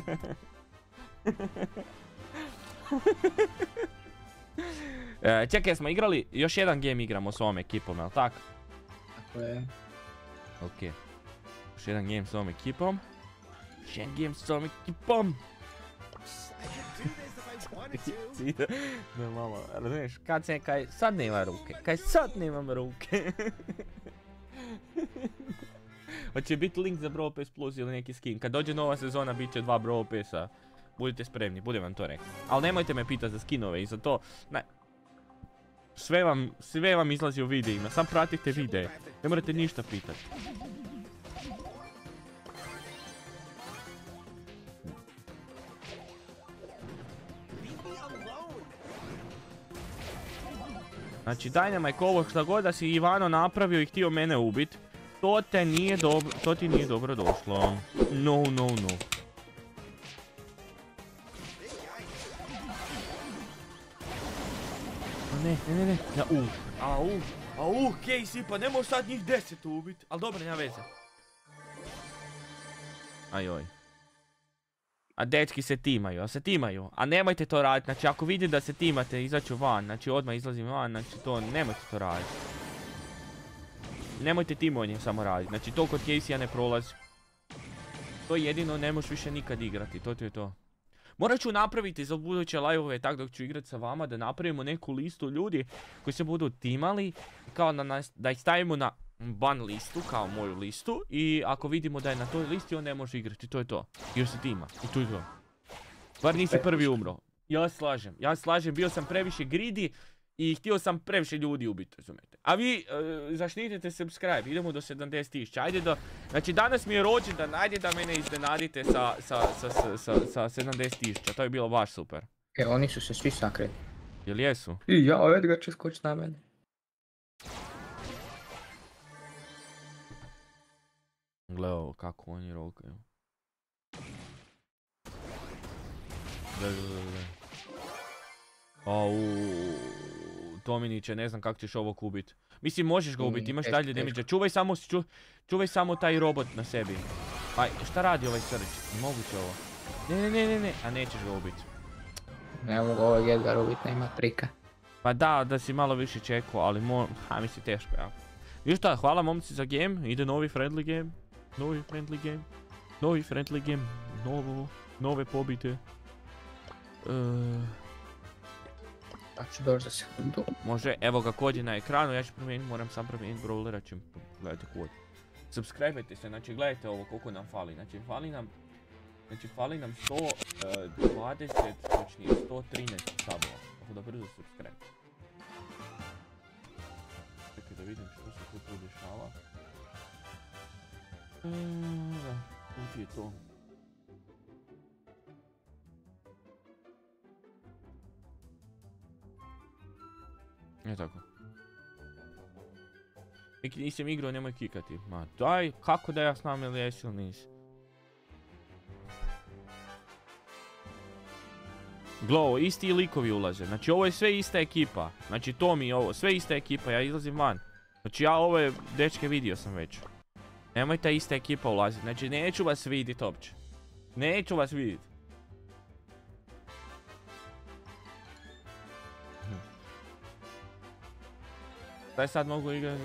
e, čekaj, smo igrali, još jedan game igramo s ovom ekipom, jel tako? Tako je. Ok. Još jedan game s ovom ekipom. Još jedan game s ovom ekipom. Ne, mama, razumiješ, kad se kaj sad nema ruke, kaj sad nemam ruke. Hoće biti link za Brawl Pass Plus ili neki skin. Kad dođe nova sezona bit će dva Brawl Passa. Budite spremni, budem vam to rekao. Ali nemojte me pitati za skinove i za to. Ne. Sve vam, sve vam izlazi u videima, sam pratite videe. Ne morate ništa pitati. Znači Dynamite ovo šta god da si Ivano napravio i htio mene ubit, to te nije dobro, to ti nije dobro došlo. No, no, no. Ne, ne, ne, ne, ja, uh, au, au, Casey, pa ne možeš sad njih deset ubit, ali dobro, nema veze. Ajoj. A dečki se timaju, a se timaju, a nemojte to raditi, znači ako vidim da se timate, izaću van, znači odmah izlazim van, znači to, nemojte to raditi. Nemojte timovanje samo raditi, znači to kod Casey-a ne prolazi. To jedino ne možeš više nikad igrati, to ti je to. Morat ću napraviti za buduće live-ove tako dok ću igrati sa vama, da napravimo neku listu ljudi koji se budu timali, kao da, nas, da ih stavimo na ban listu, kao moju listu, i ako vidimo da je na toj listi on ne može igrati, to je to. Još se tima, i to je to. Bar nisi prvi umro. Ja slažem, ja slažem, bio sam previše greedy i htio sam previše ljudi ubiti, razumijete. A vi uh, zaštitite subscribe, idemo do sedamdeset tisuća, ajde da, znači danas mi je rođendan, ajde da mene iznenadite sa, sa, sa, sa, sa, sa sedamdeset tisuća, to je bilo baš super. E, oni su se svi sakrili. Jel jesu? I ja, Edgar će skočiti na mene. Gle ovo, kako oni rokaju. Gle, gle, gle. Au, Tominiće, ne znam kako ćeš ovo ubiti. Mislim, možeš ga ubiti, imaš dalje damage. Čuvaj samo, ču, čuvaj samo taj robot na sebi. Aj, šta radi ovaj srč? Moguće ovo. Ne, ne, ne, ne, ne, a nećeš ga ubiti. Ne mogu ovog Edgar ubiti, nema trika. Pa da, da si malo više čekao, ali mo... Ha, misli teško, ja. I šta, hvala momci za game, ide novi friendly game. Novi friendly game. Novi friendly game. Novo, nove pobite. Uh... Pa ću doći za sekundu. Može, evo ga kod je na ekranu, ja ću promijeniti, moram sam promijeniti brawlera, ću gledajte kod. Subscribe-ajte se, znači gledajte ovo koliko nam fali, znači fali nam, znači fali nam sto dvadeset, točnije sto trinaest sabova, tako da brzo subscribe. Čekaj da vidim što se tu podešava. Eee, da, tu ti je to. Ne tako. Neki nisam igrao, nemoj kikati. Ma daj, kako da ja znam ili jesi ili nisi? Gle, ovo isti likovi ulaze. Znači ovo je sve ista ekipa. Znači to mi je ovo, sve ista ekipa, ja izlazim van. Znači ja ove dečke vidio sam već. Nemoj ta ista ekipa ulaziti. Znači neću vas vidit uopće. Neću vas vidit. Daj sad mogu igrati.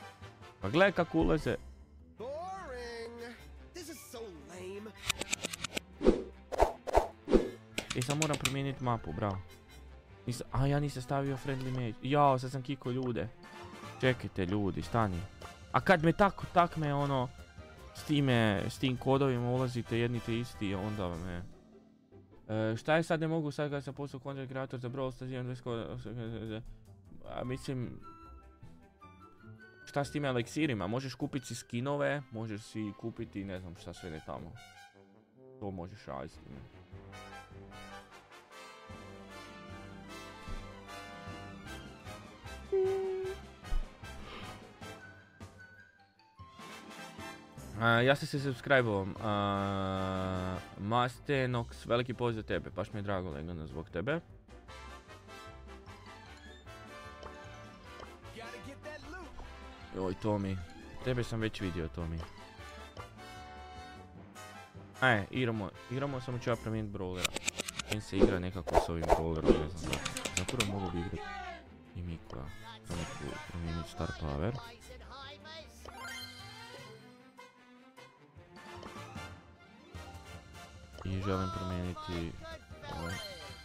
Pa gledaj kako ulaze. Čekaj, sam moram promijeniti mapu, bravo. Nisam, a ja nisam stavio friendly match. Jao, sad sam kiko ljude. Čekajte ljudi, stani. A kad me tako takme ono, s time, s tim kodovima ulazite jedni te isti, onda me... E, šta je sad, ne mogu sad kad sam postao content creator za Brawl Stars, imam dvadeset koda... A, mislim... Šta s tim eliksirima? Možeš kupiti si skinove, možeš si kupiti ne znam šta sve ne tamo. To možeš raditi s time. Uh, ja sam se subscribe-ovom. Uh, Mastenox, veliki pozdrav za tebe, baš mi je drago Legano zbog tebe. Joj, Tomi. Tebe sam već vidio, Tomi. E, igramo, igramo, samo ću ja promijeniti brawlera. Im se igra nekako s ovim brawlerom, ne znam. Zapravo mogu bi igrati i Mikola. Samo ću promijeniti star power. I želim promijeniti... Ovaj.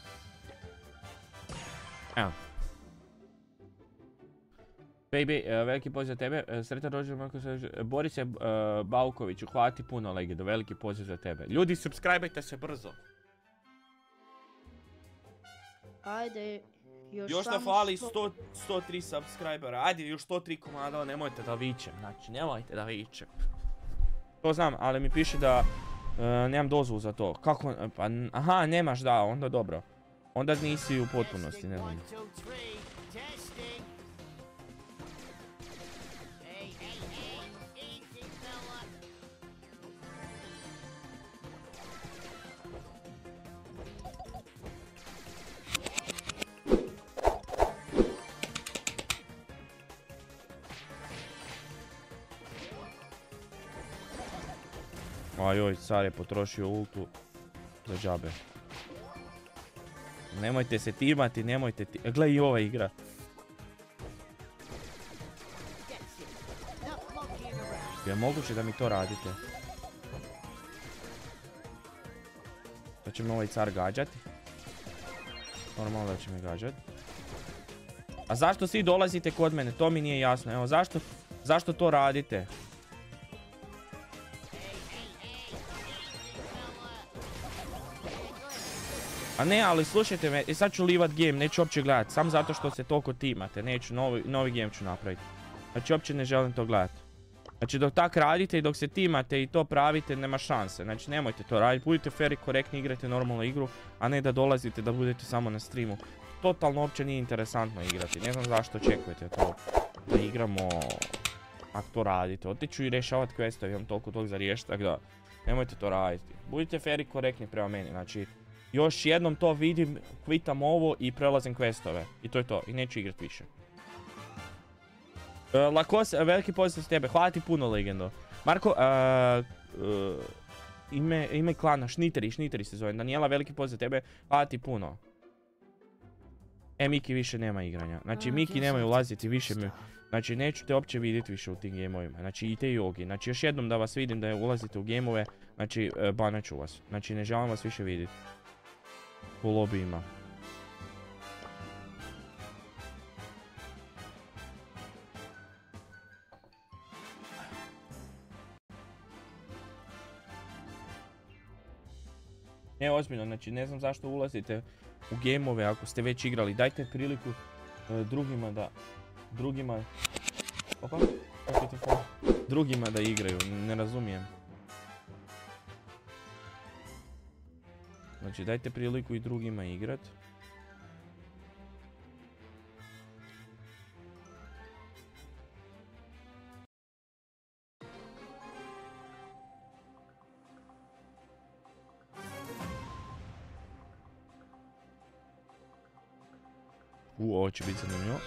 Evo. Baby, uh, veliki pozdrav za tebe, uh, sretan rođendan Marko se... Borise uh, Bauković, uhvati puno legedo, veliki pozdrav za tebe. Ljudi, subscribe-ajte se brzo. Ajde, još, još da fali sto, sto tri subscribera, ajde još sto tri komada, nemojte da vičem, znači nemojte da vičem. To znam, ali mi piše da uh, nemam dozvolu za to. Kako, pa, aha, nemaš, da, onda dobro. Onda nisi u potpunosti, ne znam. Ajoj, car je potrošio ultu za džabe. Nemojte se timati, nemojte ti... Gle i ova igra. Je moguće da mi to radite? Da će me ovaj car gađati? Normalno da će me gađati. A zašto svi dolazite kod mene? To mi nije jasno. Evo, zašto, zašto to radite? A ne, ali slušajte me, sad ću livat game, neću uopće gledat, samo zato što se toliko timate, neću, novi, novi game ću napraviti. Znači uopće ne želim to gledat. Znači dok tak radite i dok se timate i to pravite, nema šanse, znači nemojte to raditi, budite fair i korektni, igrajte normalnu igru, a ne da dolazite da budete samo na streamu. Totalno uopće nije interesantno igrati, ne znam zašto očekujete to, da igramo, ako to radite. Otiću i rješavati questove, imam toliko tog za riješiti, tako da nemojte to raditi. Budite fair i korektni prema meni, znači... Još jednom to vidim, kvitam ovo i prelazim questove. I to je to. I neću igrat više. Uh, Lakos, veliki pozdrav s tebe. Hvala ti puno, Legendo. Marko, uh, uh, ime, ime klana, Šniteri, Šniteri se zove. Daniela, veliki pozdrav za tebe. Hvala ti puno. E, Miki više nema igranja. Znači, Miki nemoj ulaziti više mi... Znači, neću te uopće vidjeti više u tim gameovima. Znači, i te jogi. Znači, još jednom da vas vidim da ulazite u gameove. Znači, uh, banaću vas. Znači, ne želim vas više vidjeti. U lobijima. Ne, ozbiljno, znači ne znam zašto ulazite u gameove ako ste već igrali. Dajte priliku uh, drugima da... Drugima... Opa, drugima da igraju, ne razumijem. Znači dajte priliku i drugima igrat. U, ovo će biti zanimljivo.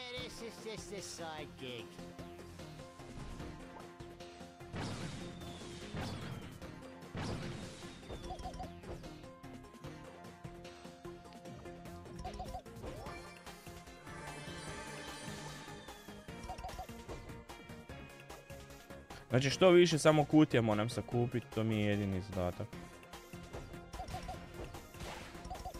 Znači što više samo kutija moram sakupiti, to mi je jedini zadatak.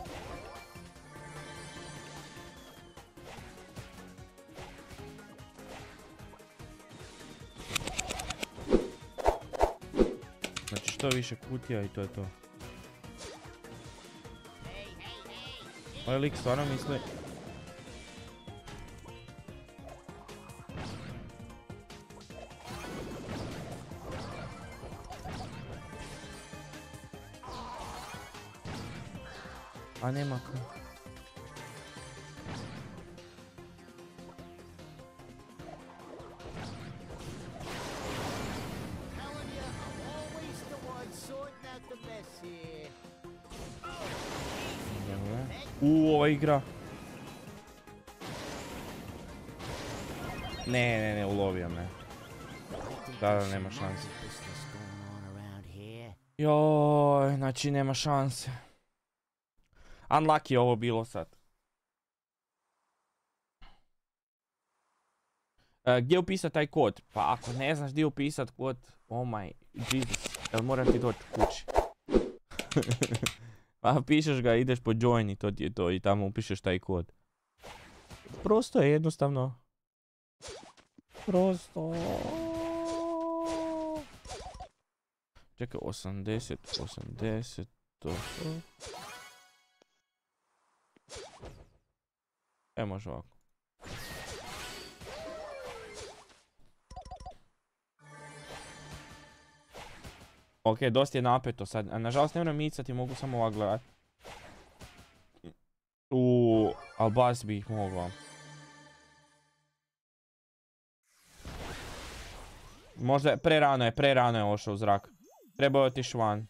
što više kutija i to je to. Ovaj lik stvarno misli... A nema ka. Uuu, ova igra. Ne, ne, ne, ulovio me. Da, da, nema šanse. Joj, znači nema šanse. Unlucky je ovo bilo sad. Uh, gdje upisat taj kod? Pa ako ne znaš gdje upisat kod, oh my Jesus, jel moram ti doći kući? Pa pišeš ga, ideš po join i to ti je to i tamo upišeš taj kod. Prosto je jednostavno. Prosto. Čekaj, osamdeset, osamdeset, to to. E, može ovako. Ok, dosta je napeto sad. A nažalost ne moram micati, mogu samo ovak gledat. Uuu, al bas bi ih mogao. Možda je, prerano je, prerano je ošao u zrak. Trebao je otiš van.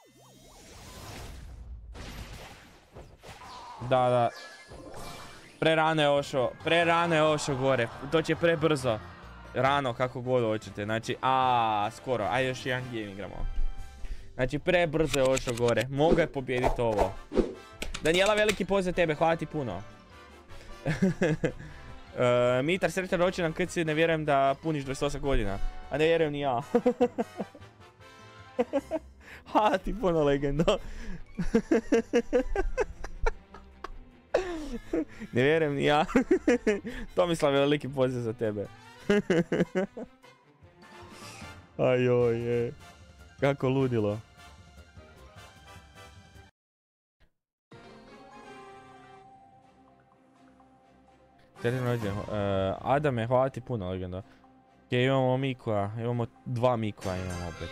Da, da. Prerano je ošao, prerano je ošao gore. To će prebrzo. Rano, kako god hoćete. Znači, a skoro. Ajde još jedan game igramo. Znači, prebrzo je ošao gore. Mogu je pobijediti ovo. Daniela, veliki pozdrav tebe, hvala ti puno. uh, Mitar, sretan rođendan, kad si ne vjerujem da puniš dvadeset osam godina. A ne vjerujem ni ja. Hvala ti puno, legendo. Ne vjerujem ni ja. Tomislav, veliki pozdrav za tebe. Ajoj, je. Kako ludilo. Sretan rođendan. Uh, Adame, hvala ti puno, legendo. Ok, imamo Mikoja, imamo dva Mikoja imamo opet.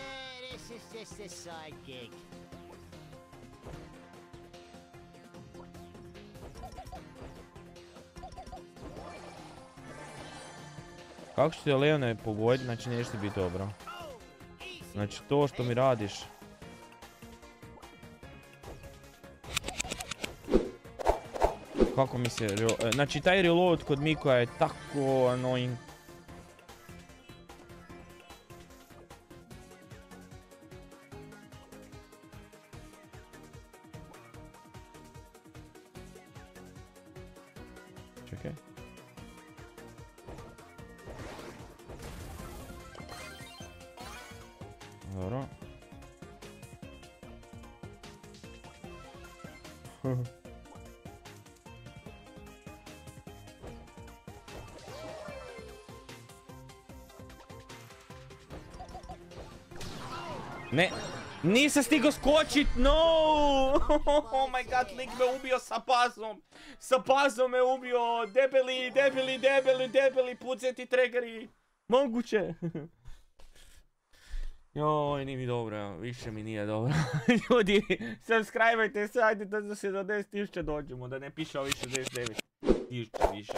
Kako ću te Leone pogoditi, znači neće biti dobro. Znači to što mi radiš. Kako mi se... Znači taj reload kod Mikoja je tako annoying. Čekaj. Dobro. Ne, nisam stigao skočit, no! Oh my god, lik me ubio sa pazom. Sa pazom me ubio, debeli, debeli, debeli, debeli, puceti tregeri. Moguće. Joj, nije mi dobro, više mi nije dobro. Ljudi, subscribe-ajte se, ajde da za sedamdeset tisuća dođemo, da ne piše ovi šezdeset devet tisuća više.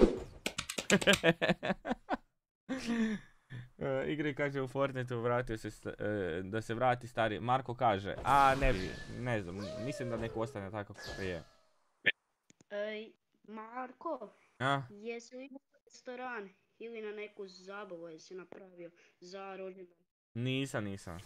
Uh, igri kaže u Fortniteu vratio se, uh, da se vrati stari. Marko kaže, a ne bi, ne znam, mislim da neko ostane tako kako je. Ej, Marko, A? jesi li imao restoran ili na neku zabavu jesi napravio za rođendan? Nisam, nisam.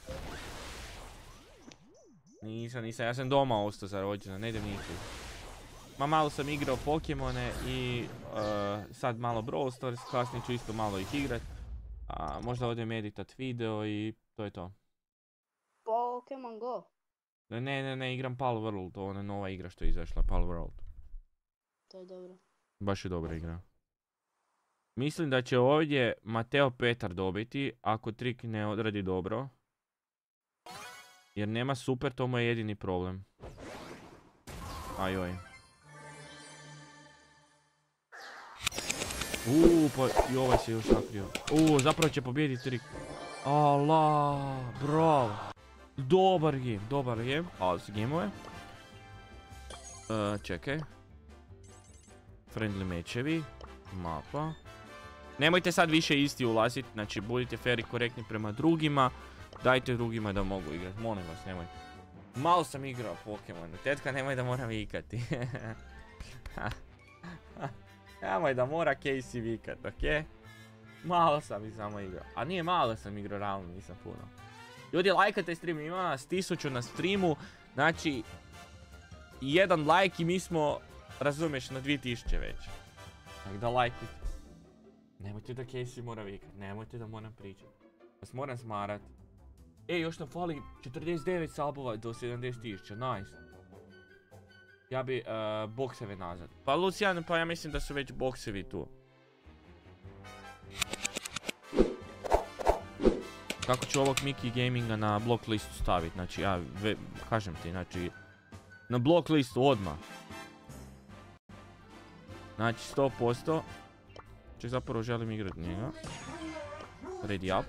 Nisam, nisam, ja sam doma ostao za rođendan, ne idem nigdje. Ma malo sam igrao Pokemone i uh, sad malo Brawl Stars, kasnije ću isto malo ih igrat. A možda odem editat video i to je to. Pokemon Go? Ne, ne, ne, igram Pal World, to ona nova igra što je izašla, Pal World. To je dobro. Baš je dobra igra. Mislim da će ovdje Mateo Petar dobiti, ako trik ne odradi dobro. Jer nema super, to mu je jedini problem. Ajoj. Uuu, pa i ovaj se još sakrio. Uuu, zapravo će pobijediti trik. Allah, bravo. Dobar game, dobar game. Ali se gameove. Uh, čekaj. Friendly mečevi. Mapa. Nemojte sad više isti ulaziti, znači budite fair i korektni prema drugima. Dajte drugima da mogu igrati, molim vas, nemojte. Malo sam igrao Pokemon, tetka nemoj da moram vikati. Nemoj da mora Casey vikat, ok? Malo sam i samo igrao, a nije malo sam igrao, realno nisam puno. Ljudi, lajkate stream, ima nas tisuću na streamu, znači jedan like i mi smo, razumiješ, na dvije tisuće već. Tako da lajkujte. Nemojte da Casey mora vikat, nemojte da moram pričati. Vas moram smarat. E, još nam fali četrdeset devet subova do sedamdeset tisuća, nice. Ja bi uh, bokseve nazad. Pa Lucijan, pa ja mislim da su već boksevi tu. Kako ću ovog Mickey Gaminga na blok listu staviti, znači ja ve, kažem ti, znači na blok listu odmah. Znači sto posto. Ček, zapravo želim igrati njega. Ready up.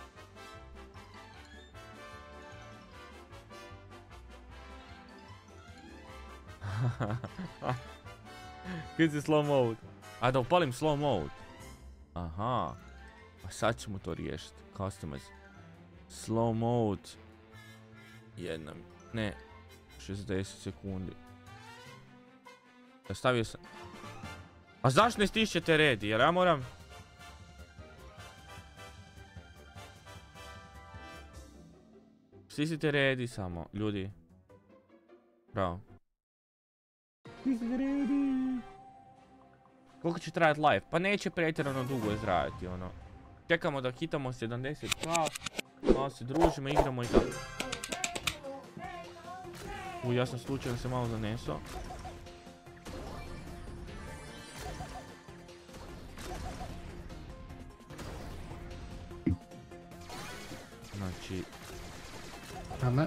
Kad se slow mode? A da upalim slow mode. Aha. A sad ćemo to riješiti. Customize. Slow mode. Jedna. Ne. šezdeset sekundi. Da stavio sam. A zašto ne stišćete redi? Jer ja moram... Stisite redi samo, ljudi. Bravo. Stisite redi. Koliko će trajati live? Pa neće pretjerano dugo izrajati, ono. Čekamo da hitamo sedamdeset k. Malo se družimo, igramo i tako. U, ja sam slučajno se malo zanesao. Znači... Ama...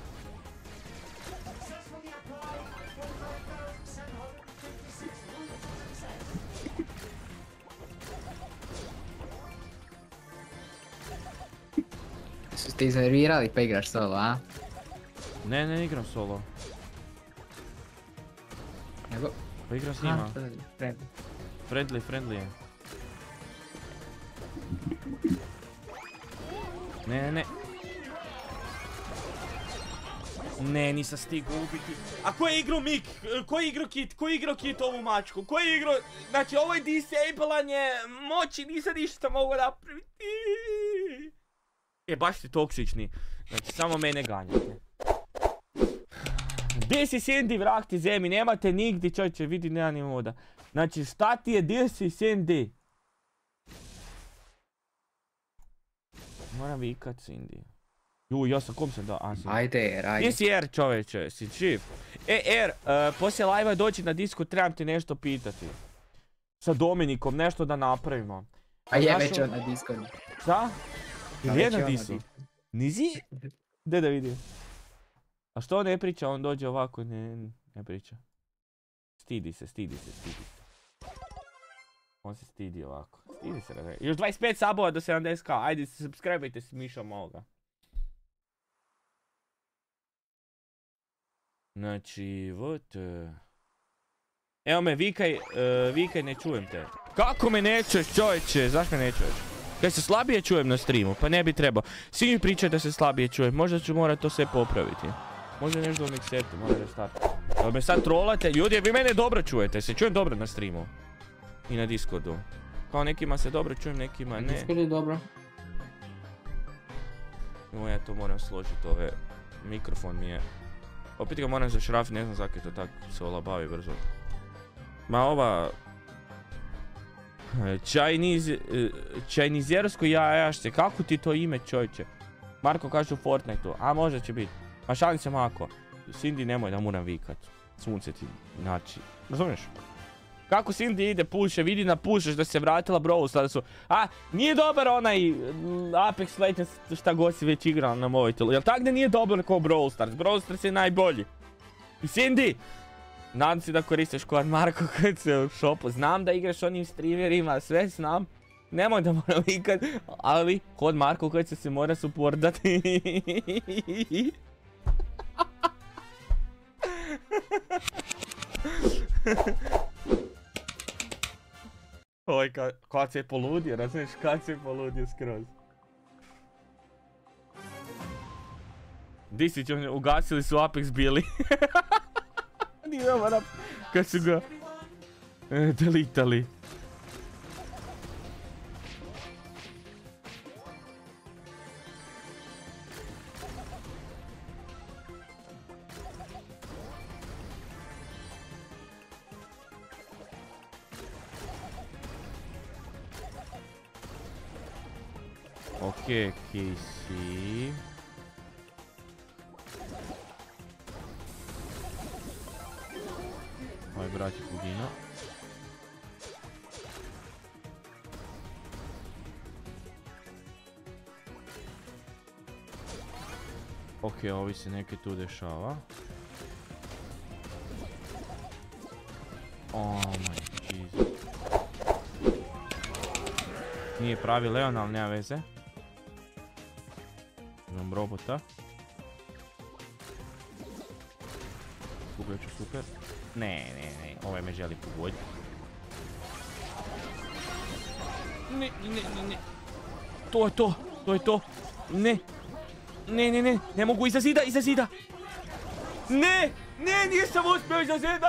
Su ste iznervirali pa igraš solo, a? Ne, ne igram solo. Nego... Pa igram s njima. Friendly. Friendly, friendly je. Ne, ne, ne. Ne, nisam stigao ubiti. A ko je igrao Mik? Ko je igrao Kit? Ko je igrao Kit ovu mačku? Ko je igrao... Znači ovo je disableanje moći, nisam ništa mogu napraviti. E, baš ste toksični. Znači, samo mene ganjate. Gdje si Sandy, vrag ti zemi? Nemate nigdje, čovječe, vidi, nema ni moda. Znači, šta ti je, gdje si Sandy? Moram vikat Cindy. Ju, ja sam kom sam dao? A, ajde, Er, ajde. Gdje si Er, čovječe? Si živ? E, Er, uh, poslije live-a doći na Discord, trebam ti nešto pitati. Sa Dominikom, nešto da napravimo. A je već on na Discordu. Šta? A Je već na je on na Disu? Discordu. Nizi? Gdje da vidim? A što ne priča, on dođe ovako, ne, ne priča. Stidi se, stidi se, stidi se. On se stidi ovako. Stidi se, da. Još dvadeset pet sabova do sedamdeset k. Ajde, subscribe-ajte s mišom ovoga. Znači, vot... Evo me, vikaj, uh, vikaj, ne čujem te. Kako me ne čuješ, čovječe? Zašto me ne čuješ? Kaj se slabije čujem na streamu, pa ne bi trebao. Svi mi pričaju da se slabije čujem, možda ću morat to sve popraviti. Možda nešto u mixetu, moram restartati. Jel me sad trolate? Ljudi, vi mene dobro čujete, se čujem dobro na streamu. I na Discordu. Kao nekima se dobro čujem, nekima ne. Discord je dobro. Evo ja to moram složiti, ove... Mikrofon mi je... Opet ga moram zašrafiti, ne znam zakaj to tako se olabavi brzo. Ma ova... Čajniz... Čajnizersko jajašce, kako ti to ime, čovječe? Marko kaže u Fortniteu, a možda će biti. Ma šalim se Mako. Cindy, nemoj da moram vikat. Sunce ti, znači... Razumiješ? Kako Cindy ide, puše, vidi na pušeš da se vratila Brawl Starsu. A, nije dobar onaj mm, Apex Legends šta god si već igrao na mobitelu. Jel tak da nije dobar kao Brawl Stars? Brawl Stars je najbolji. I Cindy! Nadam se da koristiš kod Marko kad se u shopu. Znam da igraš onim streamerima, sve znam. Nemoj da moram ikad, ali kod Marko kad se se mora supportati. Oj, kad, kad se je poludio, razumiješ, kad se je poludio skroz. Disić, ugasili su Apex bili. Nije moram, kad su ga e, delitali. Okej, Casey. Ovaj brat je pugino. Okej, ovi se neke tu dešava. Oh my Jesus. Nije pravi Leon, ali nema veze. Imam robota. Gubio ću super. Ne, ne, ne, ovaj me želi pogoditi. Ne, ne, ne, ne. To je to, to je to. Ne. Ne, ne, ne, ne mogu iza zida, iza zida. Ne, ne, nisam uspio iza zida.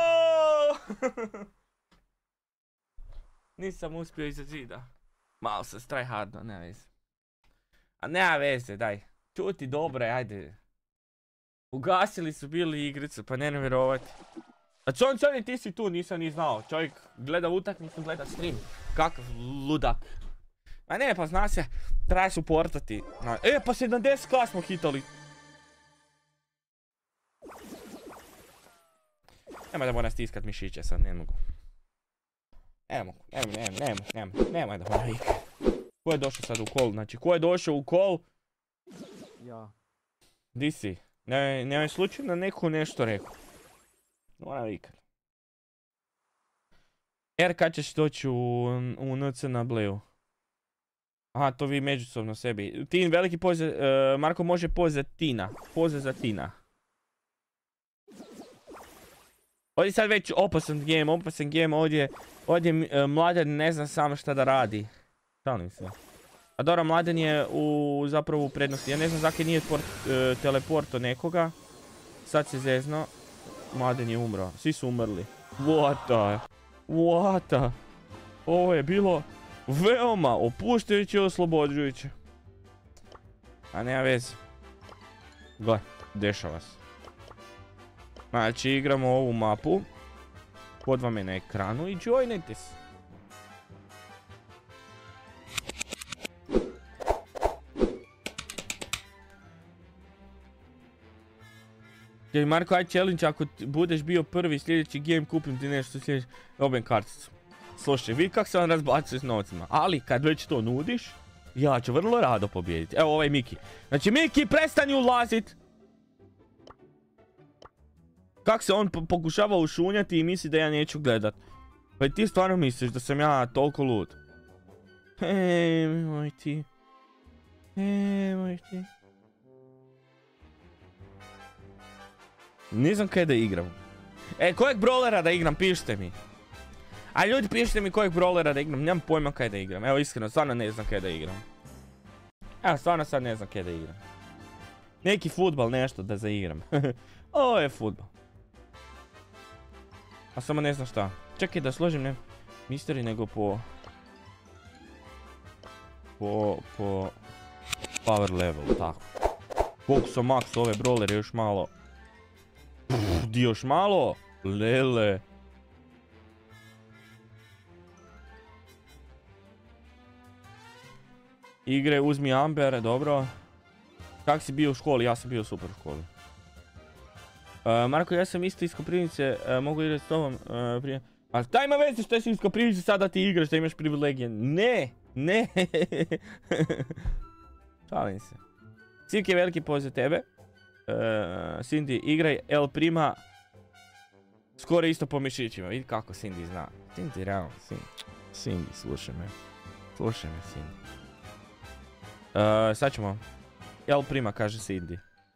Nisam uspio iza zida. Malo sam tryhardno, nema veze. A nema veze, daj. Čuti, dobro je, ajde. Ugasili su bili igricu, pa ne nevjerovati. A čo on čovjek, ti si tu, nisam ni znao. Čovjek gleda utakmicu, gleda stream. Kakav ludak. A ne, pa zna se, treba supportati. E, pa sedamdeset klas smo hitali. Nemoj da moram stiskat mišiće sad, ne mogu. Ne mogu, ne mogu, ne mogu, ne mogu, nemoj da moram ikat. Ko je došao sad u call, znači ko je došao u call? Ja. Di si? Ne, nemoj slučajno neko nešto rekao. Moram ikat. Er, kad ćeš doći u, u N C na Bleju? Aha, to vi međusobno sebi. Tin, veliki pozdrav, uh, Marko može pozdrav Tina. Pozdrav za Tina. Ovdje sad već opasan game, opasan game, ovdje, ovdje uh, Mladen ne zna samo šta da radi. Šalim se. A dobro, Mladen je u, zapravo u prednosti. Ja ne znam zakaj nije port, uh, teleporto nekoga. Sad se zezno. Mladen je umro. Svi su umrli. What the? What the? Ovo je bilo veoma opuštajuće i oslobođujuće. A nema veze. Gle, dešava se. Znači, igramo ovu mapu. Kod vam je na ekranu i joinajte se. Jer Marko, aj challenge, ako budeš bio prvi sljedeći game, kupim ti nešto sljedeći, robijem karticu. Slušaj, vidi kak se on razbacuje s novcima, ali kad već to nudiš, ja ću vrlo rado pobijediti. Evo ovaj Miki. Znači Miki, prestani ulazit! Kak se on pokušava ušunjati i misli da ja neću gledat. Pa ti stvarno misliš da sam ja toliko lud? Eee, moj ti. Eee, moj ti. Ne znam kaj da igram. E, kojeg brawlera da igram, pišite mi. A ljudi, pišite mi kojeg brawlera da igram, nemam pojma kaj da igram. Evo iskreno, stvarno ne znam kaj da igram. Evo, stvarno sad ne znam kaj da igram. Neki futbal, nešto da zaigram. Ovo je futbal. A samo ne znam šta. Čekaj da složim ne mystery nego po... Po... Po... Power level, tako. Koliko su max ove brawlere, još malo. Pff, di još malo? Lele. Igre, uzmi Amber, dobro. Kak si bio u školi? Ja sam bio super u školi. Uh, Marko, ja sam isto iz Koprivnice, uh, mogu igrati s tobom uh, prije. A šta ima veze što si isko priliči sada ti igraš, da imaš privilegije? Ne, ne. Šalim se. Sivke, veliki pozdrav tebe. Uh, Cindy, igraj El Prima. Skoro isto po mišićima. Vidi kako Cindy zna. Cindy, realno, Cindy. Cindy, slušaj me. Slušaj me, Cindy. Uh, sad ćemo. El Prima, kaže Cindy.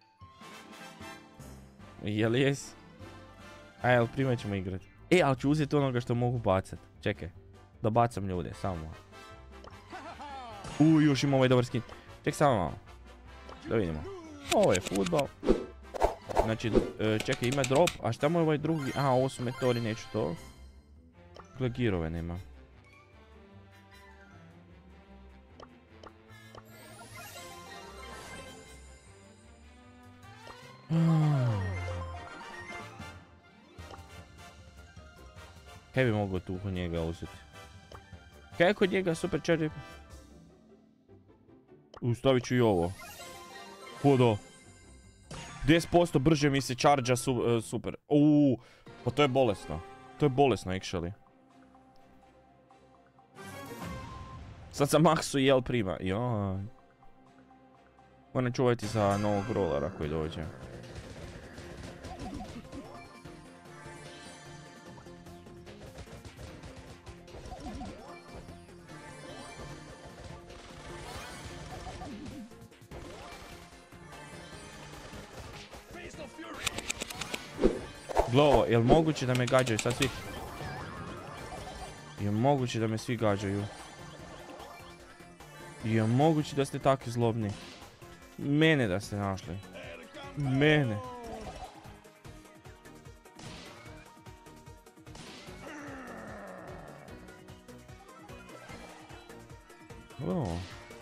Jel jes? A El Prima ćemo igrati. E, ali ću uzeti onoga što mogu bacat. Čekaj. Da bacam ljude, samo malo. Uuu, još ima ovaj dobar skin. Ček samo malo. Da vidimo. Ovo je futbal. Znači, čekaj, ima drop. A šta mu je ovaj drugi? A, ovo su meteori, neću to. Gle, girove nema. Kaj bi mogao tu kod njega uzeti? Kaj je kod njega super četiri? Ustavit ću i ovo. Hudo. deset posto brže mi se charge-a su, uh, super. Uuu, pa to je bolesno. To je bolesno actually. Sad sam maksu i El Prima. Joj. Moram čuvati za novog rolera koji dođe. Glovo, jel moguće da me gađaju sad svi? Je moguće da me svi gađaju? Je moguće da ste takvi zlobni? Mene da ste našli. Mene. Glovo.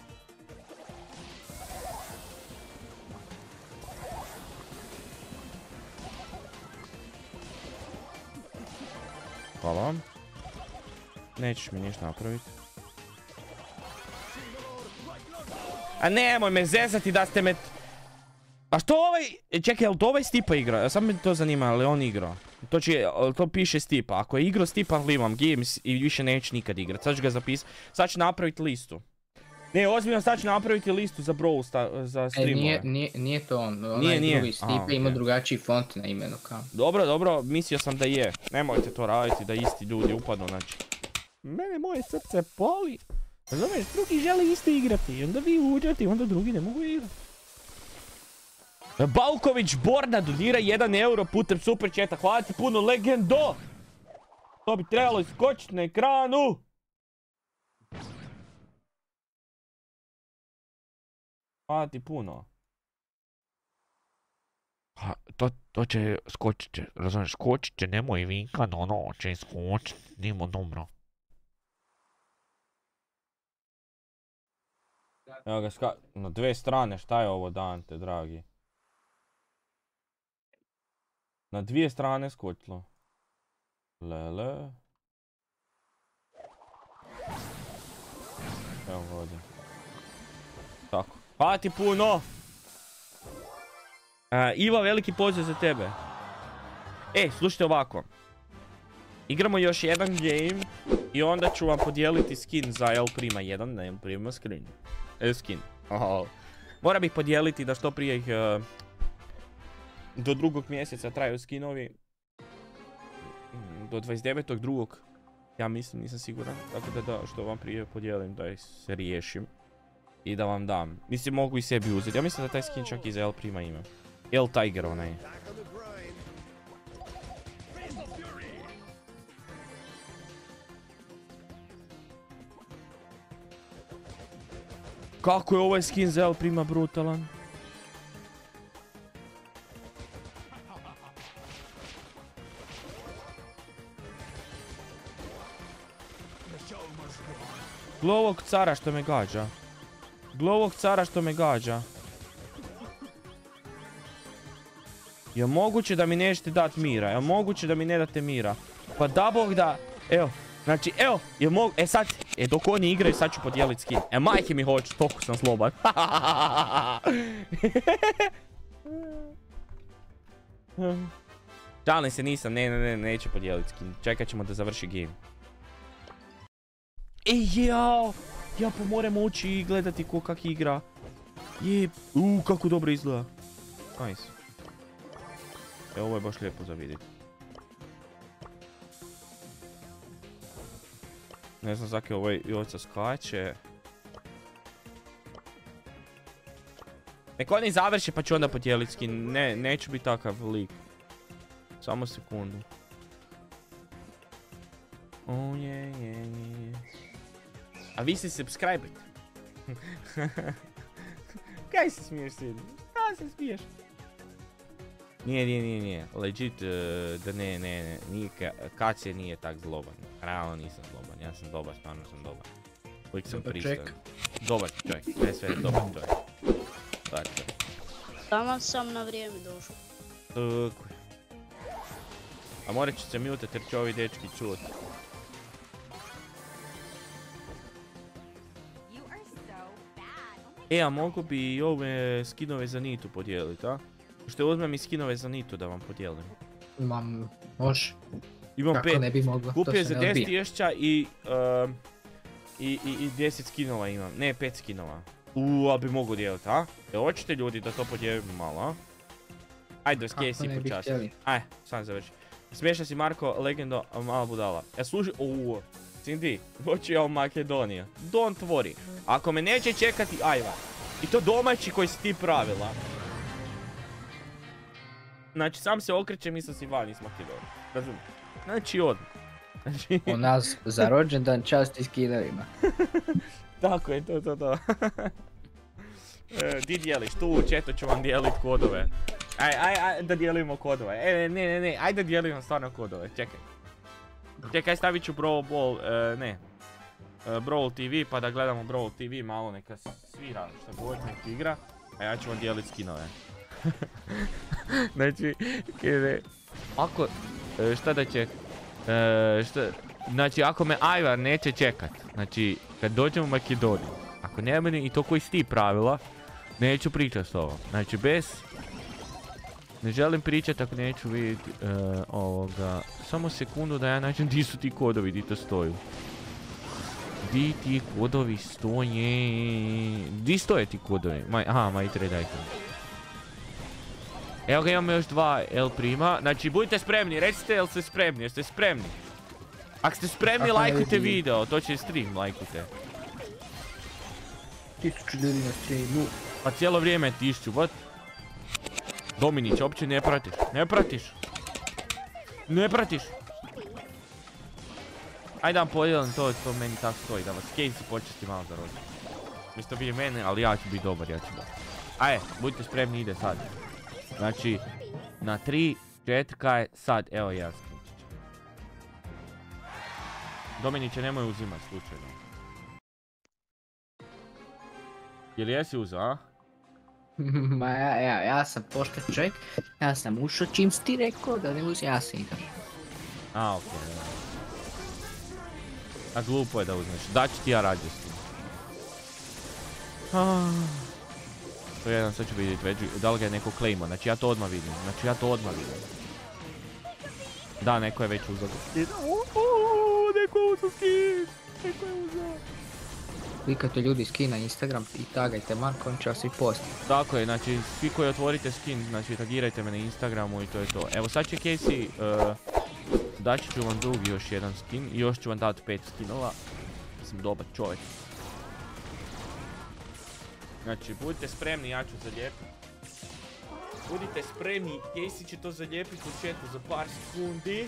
Hvala vam. Nećeš mi ništa napraviti. A nemoj me zezati da ste me... A što ovaj... Čekaj, jel to ovaj Stipa igra? Sad me to zanima, ali on igra. To, će, to piše Stipa. Ako je igrao Stipa, limam games i više neću nikad igrat. Sad ću ga zapisati. Sad ću napraviti listu. Ne, ozbiljno sad ću napraviti listu za Brawl sta, za streamove. E, nije, nije, nije to on. Onaj nije, nije. drugi Stipa okay. ima drugačiji font na imenu kao. Dobro, dobro, mislio sam da je. Nemojte to raditi da isti ljudi upadnu, znači. Mene moje srce poli. Razumiješ, drugi žele isto igrati. I onda vi uđete i onda drugi ne mogu igrati. Balković Borna donira jedan euro putem super chata. Hvala ti puno, legendo! To bi trebalo iskočiti na ekranu. Hvala ti puno. Ha, to, to će skočit će, razumiješ, skočit će, nemoj vinka, no no, će skočit, nimo dobro. Evo ga ska... na dve strane, šta je ovo Dante, dragi? Na dvije strane skočilo. Lele. Evo ga ovdje. Tako. Hvala ti puno! A, Iva, veliki pozdrav za tebe. E, slušajte ovako. Igramo još jedan game i onda ću vam podijeliti skin za El Prima jedan, na El Prima screen. E, skin. Oh. Moram ih podijeliti da što prije ih... Uh, do drugog mjeseca traju skinovi. Do dvadeset devetog drugog Ja mislim, nisam siguran. Tako da da, što vam prije podijelim da ih se riješim. I da vam dam. Mislim, mogu i sebi uzeti. Ja mislim da taj skin čak i za El Prima ima. El Tiger onaj. Kako je ovaj skin za El Prima brutalan? Gle ovog cara što me gađa. Gle ovog cara što me gađa. Je moguće da mi nećete dat mira? Je moguće da mi ne date mira? Pa da bog da... Evo. Znači, evo. Je mogu... E sad... E dok oni igraju sad ću podijelit skin. E majke mi hoću. Toliko sam sloban. Šalim se, nisam, ne, ne, ne, neću podijeliti skin. Čekat ćemo da završi game. Ej, jao! Ja pa moram ući i gledati ko kak igra. Jeb, uuu, kako dobro izgleda. Nice. E, ovo je baš lijepo za vidjeti. Ne znam zake ovaj Joca skače. Nek oni završi pa ću onda podijeliti skin. Ne, neću biti takav lik. Samo sekundu. Oh yeah, yeah, yeah. A vi se subscribe-ite. Kaj se smiješ, sin? Šta se smiješ? Nije, nije, nije, nije. Legit, uh, da ne, ne, ne. Nije, Kacija nije tak zloban. Realno nisam zloban. Ja sam dobar, stvarno sam dobar. Uvijek sam pristojan. Dobar čovjek. Sve, sve, dobar čovjek. Dobar čovjek. Tamo sam na vrijeme došao. Tako je. A morat ću se mutat jer će ovi dečki čut. E, a mogu bi i ove skinove za Nitu podijeliti, a? Što uzmem i skinove za Nitu da vam podijelim. Imam, može. Imam Kako pet. ne bi moglo, to Kupio se za ne deset odbija. tisuća i, uh, i, i, i deset skinova imam. Ne, pet skinova. Uuu, ali bi mogu dijeliti, a? E, hoćete ljudi da to podijelimo malo, a? Ajde, s Kako Casey ne bi počasti. htjeli? Aj, sam završi. Smiješan si Marko, legendo, a mala budala. E, služi, uuu, Cindy, hoću ja u Makedoniju. Don't worry. Ako me neće čekati, ajva. I to domaći koji si ti pravila. Znači, sam se okrećem i sam si van iz Makedonije. Razumijem. Znači, odmah. Znači... U nas za rođendan časti skinovima. Tako je, to, to, to. e, di dijeliš? Tu u chatu ću vam dijelit kodove. Aj, aj, aj, da dijelimo kodove. E, ne, ne, ne, aj da dijelimo stvarno kodove. Čekaj. Čekaj, stavit ću Brawl Ball, e, ne. E, Brawl T V, pa da gledamo Brawl T V, malo neka svira što god nek igra. A ja ću vam dijelit skinove. Znači, kjede, ako, e, šta da će, e, šta, znači ako me Ajvar neće čekat, znači kad dođem u Makedoniju, ako ne meni i to koji si ti pravila, neću pričat s ovom, znači bez, ne želim pričat ako neću vidjeti e, ovoga, samo sekundu da ja nađem di su ti kodovi, di to stoju. Di ti kodovi stoje, di stoje ti kodovi, my, aha, my trade item. Evo ga, imamo još dva El Prima, znači budite spremni, recite jel ste spremni, jeste spremni? Ako ste spremni, Ako ne lajkujte vidi. video, to će stream, lajkujte. Tisuću ljudi na streamu. Pa cijelo vrijeme je tišću, what? Dominić, uopće ne pratiš, ne pratiš. Ne pratiš. Ajde vam podijelim to, to meni tako stoji, da vas Casey počesti malo za rođendan. Vi ste bili mene, ali ja ću biti dobar, ja ću biti. Ajde, budite spremni, ide sad. Znači, na tri, četiri, kaj, sad, evo ja skinčić. Dominiće, nemoj uzimat slučajno. Jel jesi uzeo, a? Ma ja, ja, ja sam pošten čovjek, ja sam ušao čim si ti rekao da ne uzim, ja sam igraš. A, okej. Okay, a glupo je da uzmeš, daću ti ja rađe s tim. Ah. To je jedan, sad ću vidjeti već, da li ga je neko claimo, znači ja to odmah vidim, znači ja to odmah vidim. Da, neko je već uzao skin. Uuuu, neko je uzao skin, neko je uzao. Klikajte ljudi skin na Instagram i tagajte Marko, on će vas i postati. Tako je, znači svi koji otvorite skin, znači tagirajte me na Instagramu i to je to. Evo sad će Casey, uh, daći ću vam drugi još jedan skin i još ću vam dati pet skinova. Sam dobar čovjek. Znači, budite spremni, ja ću zalijepiti. Budite spremni, Casey će to zalijepiti u chatu za par sekundi.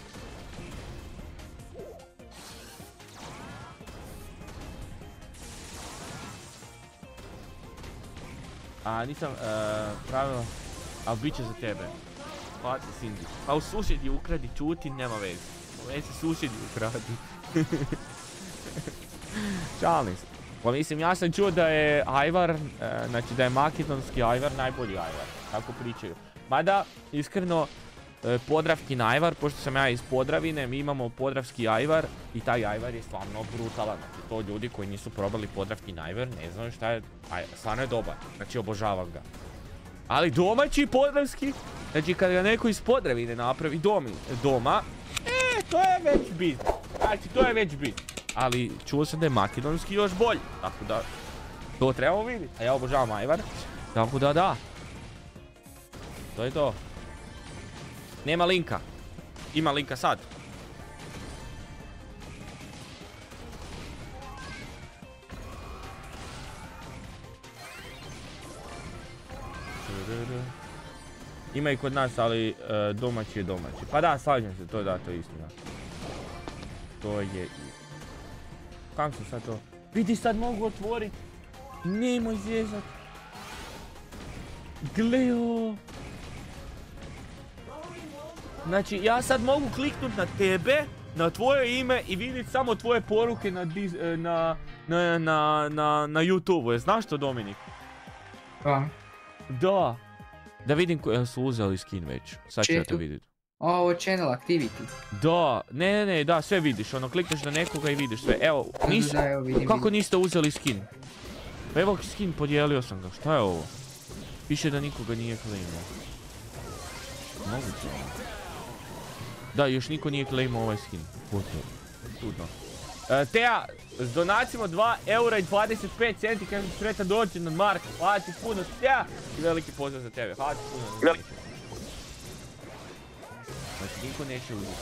A nisam uh, pravila, ali bit će za tebe. Plati Cindy. Pa u susjedi ukradi, čuti, nema veze. Već se susjedi ukradi. Šalim se. Pa mislim, ja sam čuo da je Ajvar, e, znači da je makedonski Ajvar najbolji Ajvar, tako pričaju. Mada, iskreno, e, Podravkin Ajvar, pošto sam ja iz Podravine, mi imamo Podravski Ajvar i taj Ajvar je stvarno brutalan. Znači to ljudi koji nisu probali Podravkin Ajvar ne znaju šta je, aj, stvarno je dobar, znači obožavam ga. Ali domaći podravski, znači kad ga neko iz Podravine napravi domi, doma, e, to je već bit. Znači, to je već bit. Ali čuo sam da je makedonski još bolji, tako da to trebamo vidjeti. A ja obožavam ajvar, tako da da. To je to. Nema linka. Ima linka sad. Ima i kod nas, ali uh, domaći je domaći. Pa da, slažem se, to je da, to je istina. To je... Kam sam sad to? Vidi, sad mogu otvoriti. Nemoj zjezat. Gleo. Znači, ja sad mogu kliknut na tebe, na tvoje ime i vidjeti samo tvoje poruke na, na, na, na, na, na YouTube-u. Znaš to, Dominik? Da. Da. Da vidim koji su uzeli skin već. Sad ću ja to vidjeti. Ovo channel activity. Da, ne, ne, ne, da, sve vidiš. Ono, klikneš na nekoga i vidiš sve. Evo, nis... da, evo vidim, kako vidim. niste uzeli skin? Pa evo skin, podijelio sam ga. Šta je ovo? Piše da nikoga nije claimao. Moguće. Da, još niko nije claimao ovaj skin. Gotovo. Čudno. Uh, Teja, s donacijama dva eura i dvadeset pet centi, kažem sretan doći na Marka. Hvala ti puno, Teja! I veliki pozdrav za tebe. Hvala ti puno. Veliki. Znači, niko neće uzeti.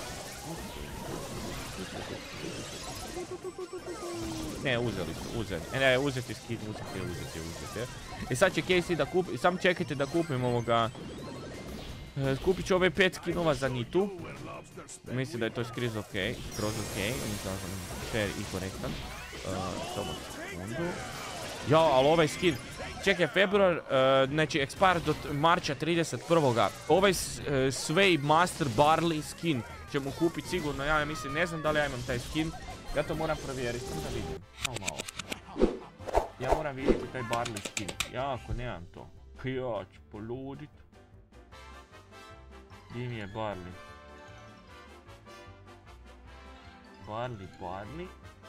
Ne, uzeli su, uzeli. E, ne, uzeti skin, uzeti, uzeti, uzeti. I sad će Casey da kupi, sam čekajte da kupim ovoga. E, kupit ću ove pet skinova za Nitu. Mislim da je to skroz ok, skroz ok, mislim da sam fair i korektan. Samo sekundu. Ja, ali ovaj skin, čekaj, februar, uh, znači expire do marča trideset prvog Ovaj uh, Sway Master Barley skin ćemo kupiti sigurno, ja mislim, ne znam da li ja imam taj skin. Ja to moram provjeriti, samo da vidim, samo malo. Ja moram vidjeti taj Barley skin, ja ako nemam to, ja ću poludit. Gdje mi je Barley? Barley, Barley.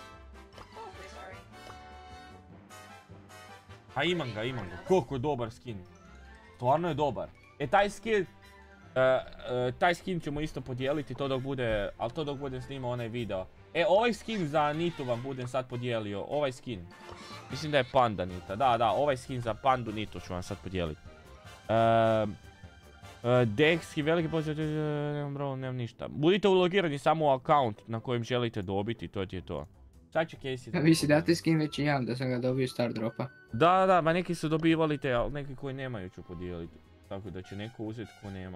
A imam ga, imam ga. Koliko je dobar skin. Stvarno je dobar. E taj skin, uh, uh, taj skin ćemo isto podijeliti to dok bude, ali to dok budem snimao onaj video. E, ovaj skin za Nitu vam budem sad podijelio, ovaj skin. Mislim da je Panda Nita, da, da, ovaj skin za Pandu Nitu ću vam sad podijeliti. Uh, Uh, Dex, veliki pozdrav, nemam bro, nemam ništa. Budite ulogirani samo u account na kojem želite dobiti, to ti je to. Sad će Casey da... Vi si dati skin već i imam da sam ga dobio star dropa. Da, da, ma neki su dobivali te, ali neki koji nemaju ću podijeliti. Tako da će neko uzeti ko nema.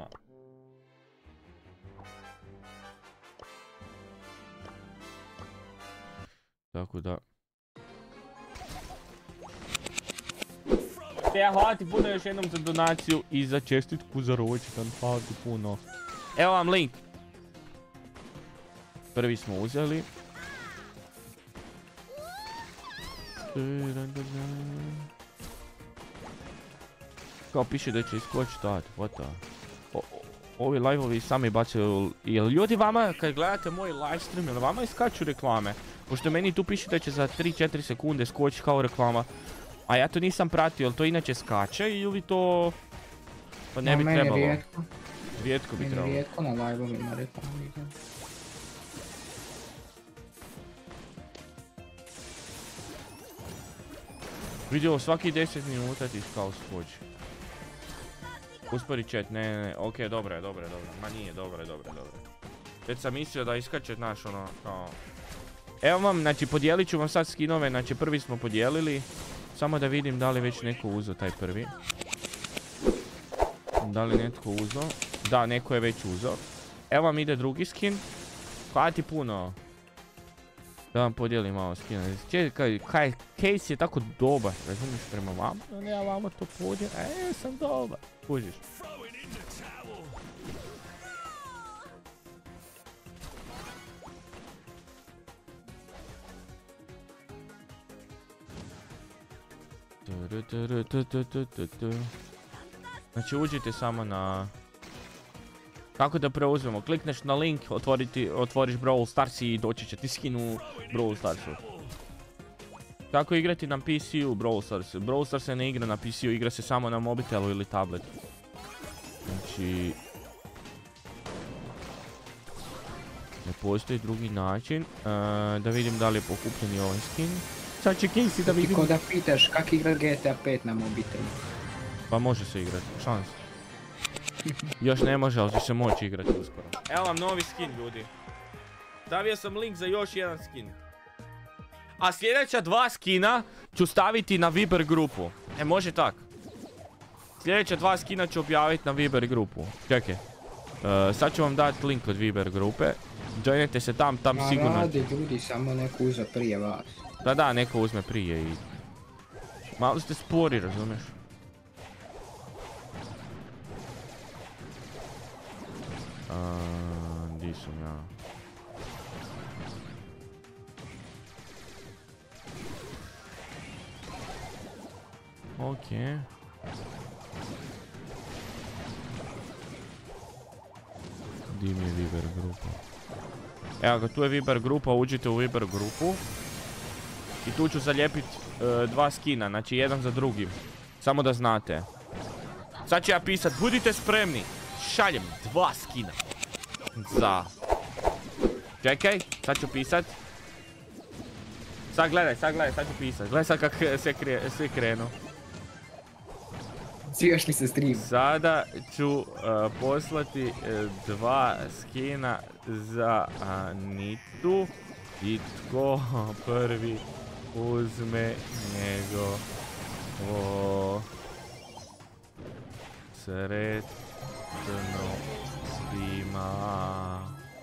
Tako da... Ja, hvala ti puno još jednom za donaciju i za čestitku za rođendan, hvala ti puno. Evo vam link. Prvi smo uzeli. Kao piše da će iskočiti tad, what the... O, ovi live-ovi sami bacaju... Jel ljudi vama, kad gledate moj livestream, jel vama iskaču reklame? Pošto meni tu piše da će za tri četiri sekunde skočiti kao reklama. A ja to nisam pratio, jel to inače skače ili to... Pa ne bi trebalo. Meni rijetko. Rijetko bi trebalo. Meni rijetko na live-ovima reklama. Vidio, svaki deset minuta ti kao skoči. Uspori chat, ne, ne, ne, ok, dobro je, dobro je, dobro je. Ma nije, dobro je, dobro je, dobro je. Već sam mislio da iskače, znaš, ono, kao... Evo vam, znači, podijelit ću vam sad skinove, znači prvi smo podijelili. Samo da vidim da li već neko uzeo taj prvi. Da li netko uzeo? Da, neko je već uzeo. Evo vam ide drugi skin. Hvala ti puno. Da vam podijelim malo skina. Kaj, kaj, Casey je tako dobar, razumiješ, prema vama? No, ja vama to podijelim, e, sam dobar. Kužiš. Znači uđite samo na... Kako da preuzmemo? Klikneš na link, otvoriti, otvoriš Brawl Stars i doći će ti skin u Brawl Starsu. Kako igrati na P C-u Brawl Stars? Brawl Stars se ne igra na P C-u, igra se samo na mobitelu ili tabletu. Znači... Ne postoji drugi način. Uh, da vidim da li je pokupljeni ovaj skin. Sad će Casey da vidim... Ti ko da pitaš kak igra G T A pet na mobitelu. Pa može se igrati, šans. Još ne može, ali će se moći igrati uskoro. Evo vam novi skin, ljudi. Stavio sam link za još jedan skin. A sljedeća dva skina ću staviti na Viber grupu. E, može tak. Sljedeća dva skina ću objaviti na Viber grupu. Čekaj. Uh, sad ću vam dati link od Viber grupe. Joinete se tam, tam Ma sigurno... radi ljudi, samo neko uza prije vas. Da, da, neko uzme prije i... Malo ste spori, razumiješ? Uh, di sam ja? Okej. Di mi je Viber grupa? Evo ga, tu je Viber grupa, uđite u Viber grupu. I tu ću zalijepiti uh, dva skina, znači jedan za drugim. Samo da znate. Sad ću ja pisat, budite spremni. Šaljem dva skina. Za... Čekaj, sad ću pisat. Sad gledaj, sad gledaj, sad ću pisat. Gledaj sad kak sve, kre, sve krenu. Svijaš li se stream? Sada ću uh, poslati uh, dva skina za Anitu. I tko prvi uzme njegovo sretno svima.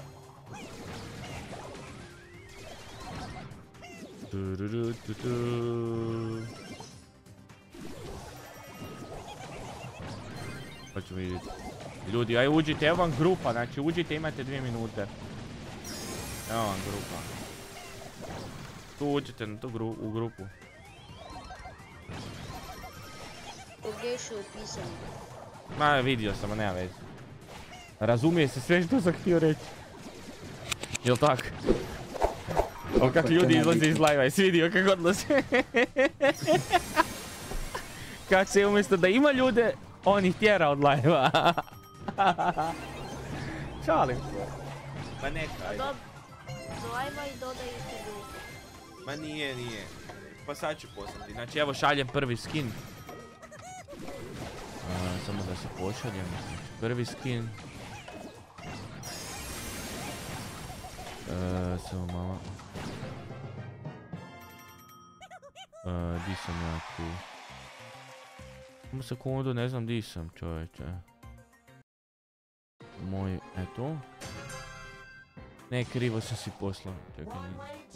Pa ću vidjeti. Ljudi, aj uđite, evo vam grupa, znači uđite, imate dvije minute. Evo vam grupa. Tu uđite na tu gru, u grupu. Pogriješio upisano. Ma, vidio sam, a nema veze. Razumije se sve što sam htio reći. Jel tak? O, kako ljudi izlaze iz live-a, jesi vidio kako odlaze? Kako se umjesto da ima ljude, on ih tjera od live-a. Šalim se. Ma neka, ajde. Do live-a i dodaj istu grupu. Ma nije, nije. Pa sad ću poslati. Znači evo šaljem prvi skin. A, samo da se pošaljem. Prvi skin. E, samo malo. E, di sam ja tu? Samo sekundu, ne znam di sam, čovječe. Moj, eto. Ne, krivo sam si poslao. Čekaj, nije.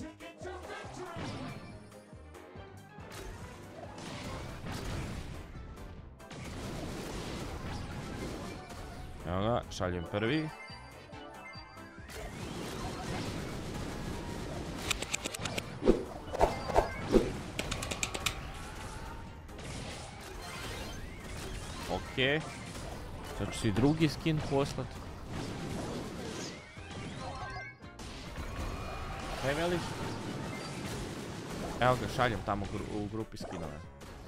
Evo ga, šaljem prvi. Okej. Sad ću si drugi skin poslat. Kaj veliš? Evo ga, šaljem tamo u grupi skinove.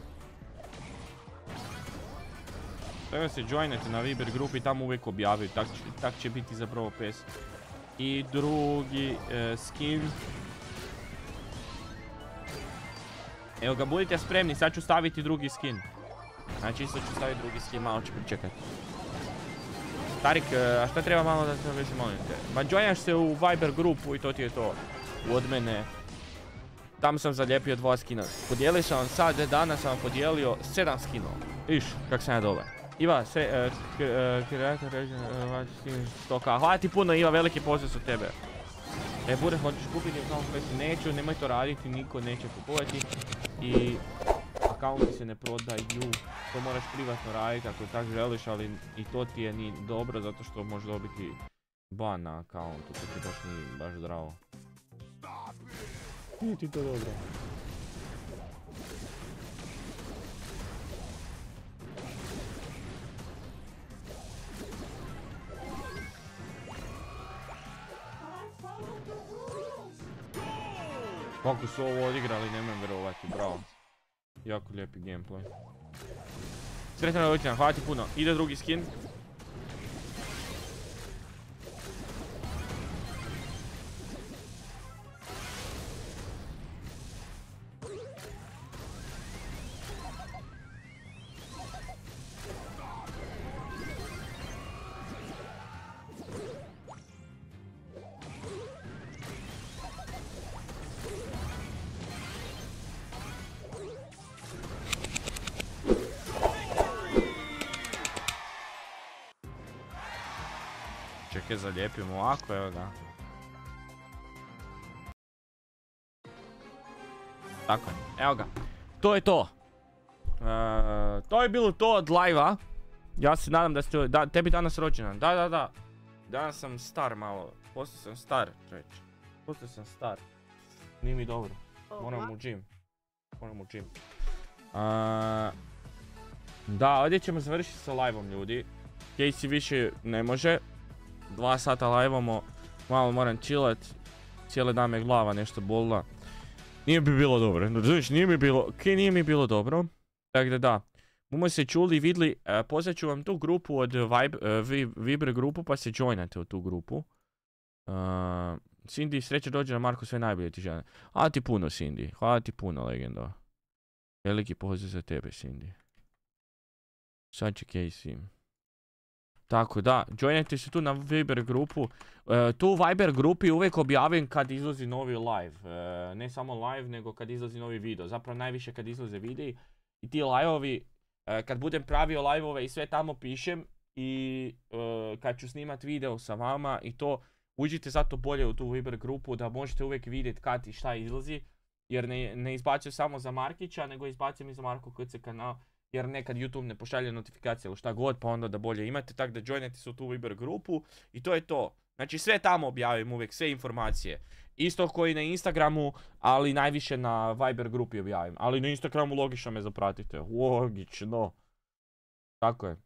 Treba se joinete na Viber grupi, tamo uvijek objavaju, tak, tak će biti zapravo pes. I drugi e, skin. Evo ga, budite spremni, sad ću staviti drugi skin. Znači sad ću staviti drugi skin, malo ću pričekati. Tarik, a šta treba malo da se već molim te? Ma joinaš se u Viber grupu i to ti je to. Od mene. Tam sam zalijepio dva skina. Podijelio sam vam sad, danas sam vam podijelio sedam skinova. Iš, kak sam ja dobar. Iva, se, kreator reći, stoka. Hvala ti puno Iva, veliki pozdrav od tebe. E, Bure, hoćeš kupiti account Messi? Neću, nemoj to raditi, niko neće kupovati. I accounti se ne prodaju, to moraš privatno raditi ako tako želiš, ali i to ti je ni dobro zato što možeš dobiti ban na accountu, to ti baš nije baš zdravo. Nije ti to dobro. Kako su ovo odigrali, nemoj vjerovati, bravo. Jako lijepi gameplay. Sretan rođendan, hvala ti puno. Ide drugi skin. Čekaj, zalijepimo ovako, evo ga. Tako je, evo ga. To je to. E, to je bilo to od live-a. Ja se nadam da ste... Da, tebi danas rođendan. Da, da, da. Danas sam star malo. Postao sam star, čovječe. Postao sam star. Nije mi dobro. Moram u gym. Moram u gym. E, da, ovdje ćemo završiti sa live-om, ljudi. Casey više ne može. Dva sata live-amo, malo moram chillat, cijele dan me glava nešto bolila. Nije bi bilo dobro, znači nije mi bilo, okej, nije mi bilo dobro. Tako da da, bumo se čuli i vidli, uh, pozvat ću vam tu grupu od Vibe, uh, Viber grupu pa se joinate u tu grupu. Uh, Cindy, sreće dođe na Marko, sve najbolje ti želim. Hvala ti puno, Cindy, hvala ti puno, legendo. Veliki pozdrav za tebe, Cindy. Sad će Casey. Tako da, joinajte se tu na Viber grupu. E, tu u Viber grupi uvijek objavim kad izlazi novi live. E, ne samo live, nego kad izlazi novi video. Zapravo najviše kad izlaze videi. I ti live-ovi, e, kad budem pravio live-ove i sve tamo pišem. I e, kad ću snimat video sa vama i to, uđite zato bolje u tu Viber grupu da možete uvijek vidjeti kad i šta izlazi. Jer ne, ne izbacujem samo za Markića, nego izbacujem i za Marko K C kanal. Jer nekad YouTube ne pošalje notifikacije ili šta god, pa onda da bolje imate, tako da joinajte se u tu Viber grupu i to je to. Znači sve tamo objavim uvijek, sve informacije. Isto koji na Instagramu, ali najviše na Viber grupi objavim. Ali na Instagramu logično me zapratite, logično. Tako je.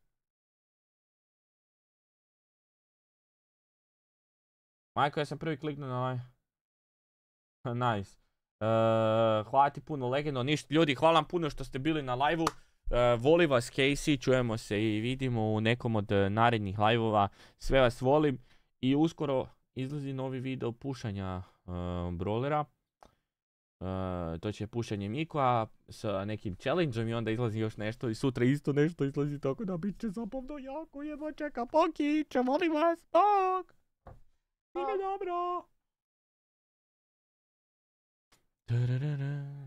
Majko, ja sam prvi kliknuo na ovaj. Nice. Uh, hvala ti puno, legendo. Ništa, ljudi, hvala vam puno što ste bili na live-u. Uh, voli vas Casey, čujemo se i vidimo u nekom od uh, narednih live-ova. Sve vas volim i uskoro izlazi novi video pušanja uh, brawlera. Uh, to će pušanje Mikoa sa nekim challenge-om i onda izlazi još nešto i sutra isto nešto izlazi, tako da bit će zabavno jako, jedva čeka Pokić, volim vas, bok! Ide dobro! Da, da, da, da.